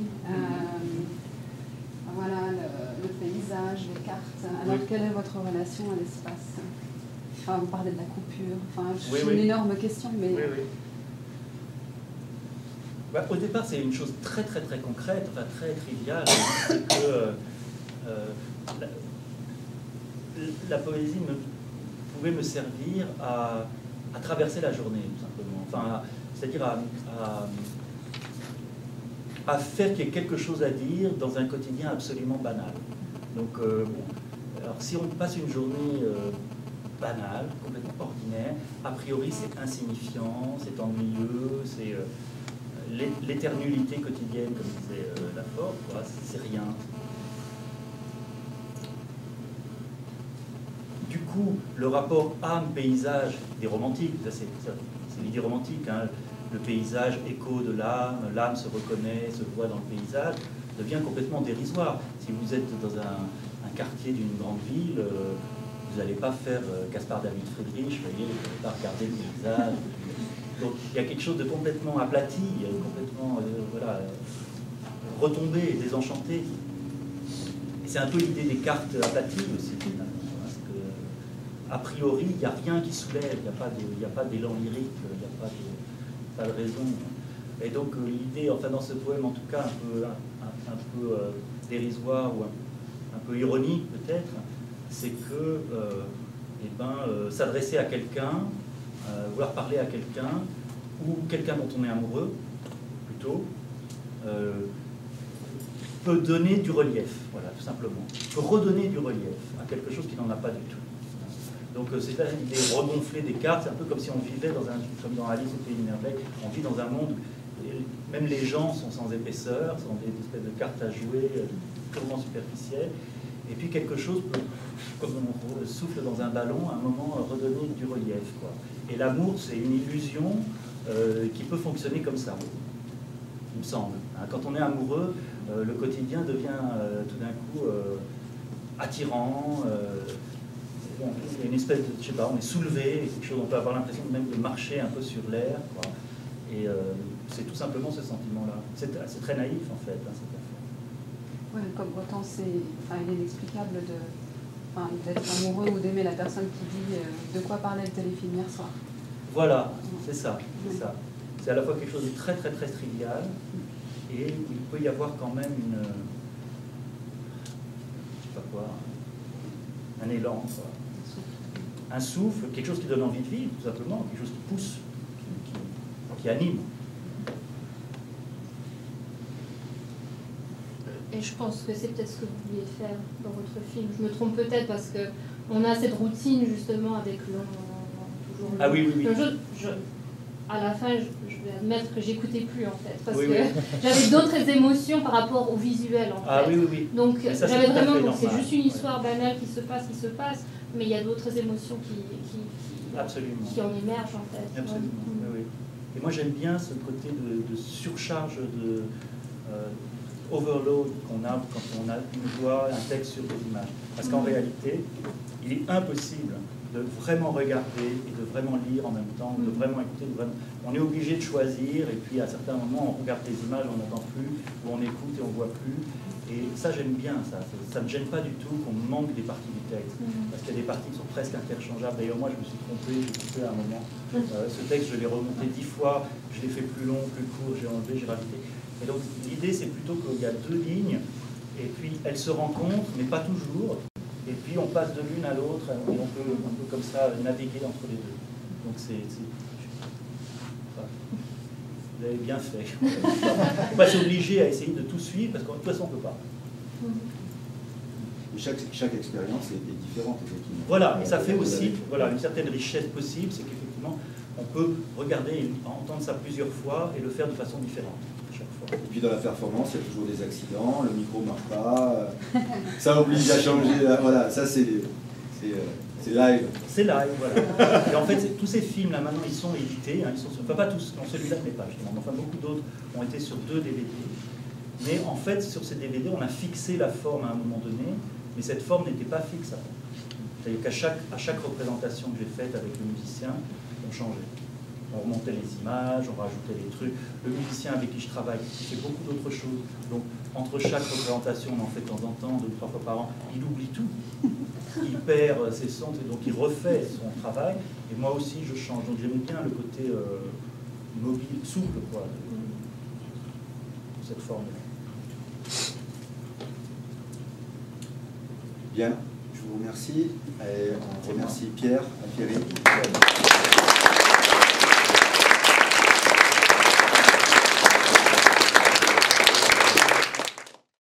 D: voilà, le paysage, les cartes. Alors, quelle est votre relation à l'espace? Enfin, vous parlez de la coupure, enfin, c'est une énorme question, mais...
B: Oui, oui. Bah, au départ, c'est une chose très très très concrète, enfin très triviale, c'est que la poésie pouvait me servir à traverser la journée, tout simplement. Enfin, c'est-à-dire à faire qu'il y ait quelque chose à dire dans un quotidien absolument banal. Donc, bon, alors si on passe une journée banale, complètement ordinaire, a priori c'est insignifiant, c'est ennuyeux, c'est... l'éternulité quotidienne, comme disait Lafort, c'est rien. Du coup, le rapport âme-paysage des romantiques, c'est l'idée romantique, hein, le paysage écho de l'âme se reconnaît, se voit dans le paysage, devient complètement dérisoire. Si vous êtes dans un quartier d'une grande ville, vous n'allez pas faire Caspar David Friedrich, vous voyez, vous n'allez pas regarder le paysage. Donc il y a quelque chose de complètement aplati, complètement voilà, retombé, désenchanté. Et c'est un peu l'idée des cartes aplaties aussi, finalement. Parce que, a priori, il n'y a rien qui soulève, il n'y a pas d'élan lyrique, il n'y a pas de raison. Et donc l'idée, enfin dans ce poème en tout cas un peu dérisoire ou un peu ironique peut-être, c'est que s'adresser à quelqu'un, vouloir parler à quelqu'un, ou quelqu'un dont on est amoureux, plutôt, peut donner du relief, voilà, tout simplement. Peut redonner du relief à quelque chose qui n'en a pas du tout. Donc c'est là l'idée regonfler des cartes, c'est un peu comme si on vivait comme dans Alice au Pays des Merveilles, on vit dans un monde où même les gens sont sans épaisseur, sont des espèces de cartes à jouer, purement superficielles, et puis quelque chose peut, comme on souffle dans un ballon, à un moment redonner du relief, quoi. Et l'amour, c'est une illusion qui peut fonctionner comme ça, il me semble. Quand on est amoureux, le quotidien devient tout d'un coup attirant. Bon, il y a une espèce de, je sais pas, on est soulevé, quelque chose, on peut avoir l'impression même de marcher un peu sur l'air, quoi. Et c'est tout simplement ce sentiment-là. C'est très naïf, en fait, hein, cette affaire.
D: Oui, comme autant il est inexplicable d'être amoureux ou d'aimer la personne qui dit de quoi parlait le téléfilm hier soir.
B: Voilà, c'est ça, c'est ça. C'est à la fois quelque chose de très très très trivial, et il peut y avoir quand même je sais pas quoi, un élan, quoi. Un souffle, quelque chose qui donne envie de vivre, tout simplement, quelque chose qui pousse, qui anime.
H: Et je pense que c'est peut-être ce que vous vouliez faire dans votre film. Je me trompe peut-être parce qu'on a cette routine justement avec toujours
B: Ah oui, oui,
H: oui. À la fin, je vais admettre que j'écoutais plus en fait, parce
B: oui,
H: que j'avais d'autres émotions par rapport au visuel en fait.
B: Ah oui, oui, oui.
H: Donc
B: ça,
H: j'avais vraiment,
B: donc
H: c'est juste une histoire banale qui se passe, mais il y a d'autres émotions qui en émergent en fait.
B: Absolument, oui, oui. Et moi j'aime bien ce côté de surcharge overload qu'on a quand on a une voix, un texte sur des images. Parce qu'en réalité, il est impossible de vraiment regarder et de vraiment lire en même temps, de vraiment écouter. On est obligé de choisir, et puis à certains moments, on regarde les images, on n'entend plus, ou on écoute et on ne voit plus. Et ça, j'aime bien ça. Ça ne me gêne pas du tout qu'on manque des parties du texte. Parce qu'il y a des parties qui sont presque interchangeables. D'ailleurs, moi, je me suis trompé, j'ai coupé à un moment. Ce texte, je l'ai remonté 10 fois, je l'ai fait plus long, plus court, j'ai enlevé, j'ai rajouté. Et donc, l'idée, c'est plutôt qu'il y a 2 lignes, et puis elles se rencontrent, mais pas toujours. Et puis, on passe de l'une à l'autre, et on peut comme ça naviguer entre les deux. Donc, vous avez bien fait. On ne peut pas s'obliger à essayer de tout suivre, parce que de toute façon, on ne peut pas.
E: Chaque expérience est différente, effectivement.
B: Voilà, et ça fait aussi une certaine richesse possible, c'est qu'effectivement, on peut regarder et entendre ça plusieurs fois et le faire de façon différente chaque fois.
E: Et puis dans la performance, il y a toujours des accidents, le micro ne marche pas, ça oblige à changer, voilà, ça c'est live.
B: C'est live, voilà. Et en fait, tous ces films-là, maintenant, ils sont édités, hein, enfin pas tous, non, celui-là n'est pas justement, mais enfin beaucoup d'autres ont été sur 2 DVD. Mais en fait, sur ces DVD, on a fixé la forme à un moment donné, mais cette forme n'était pas fixe avant. C'est-à-dire qu'à chaque représentation que j'ai faite avec le musicien, on changeait. On remontait les images, on rajoutait les trucs. Le musicien avec qui je travaille, il fait beaucoup d'autres choses. Donc, entre chaque représentation, on en fait de temps en temps, 2 ou 3 fois par an, il oublie tout. Il perd ses sons, et donc il refait son travail. Et moi aussi, je change. Donc, j'aime bien le côté mobile, souple, quoi, de cette forme-là.
E: Bien, je vous remercie. Et on remercie Pierre Alfieri.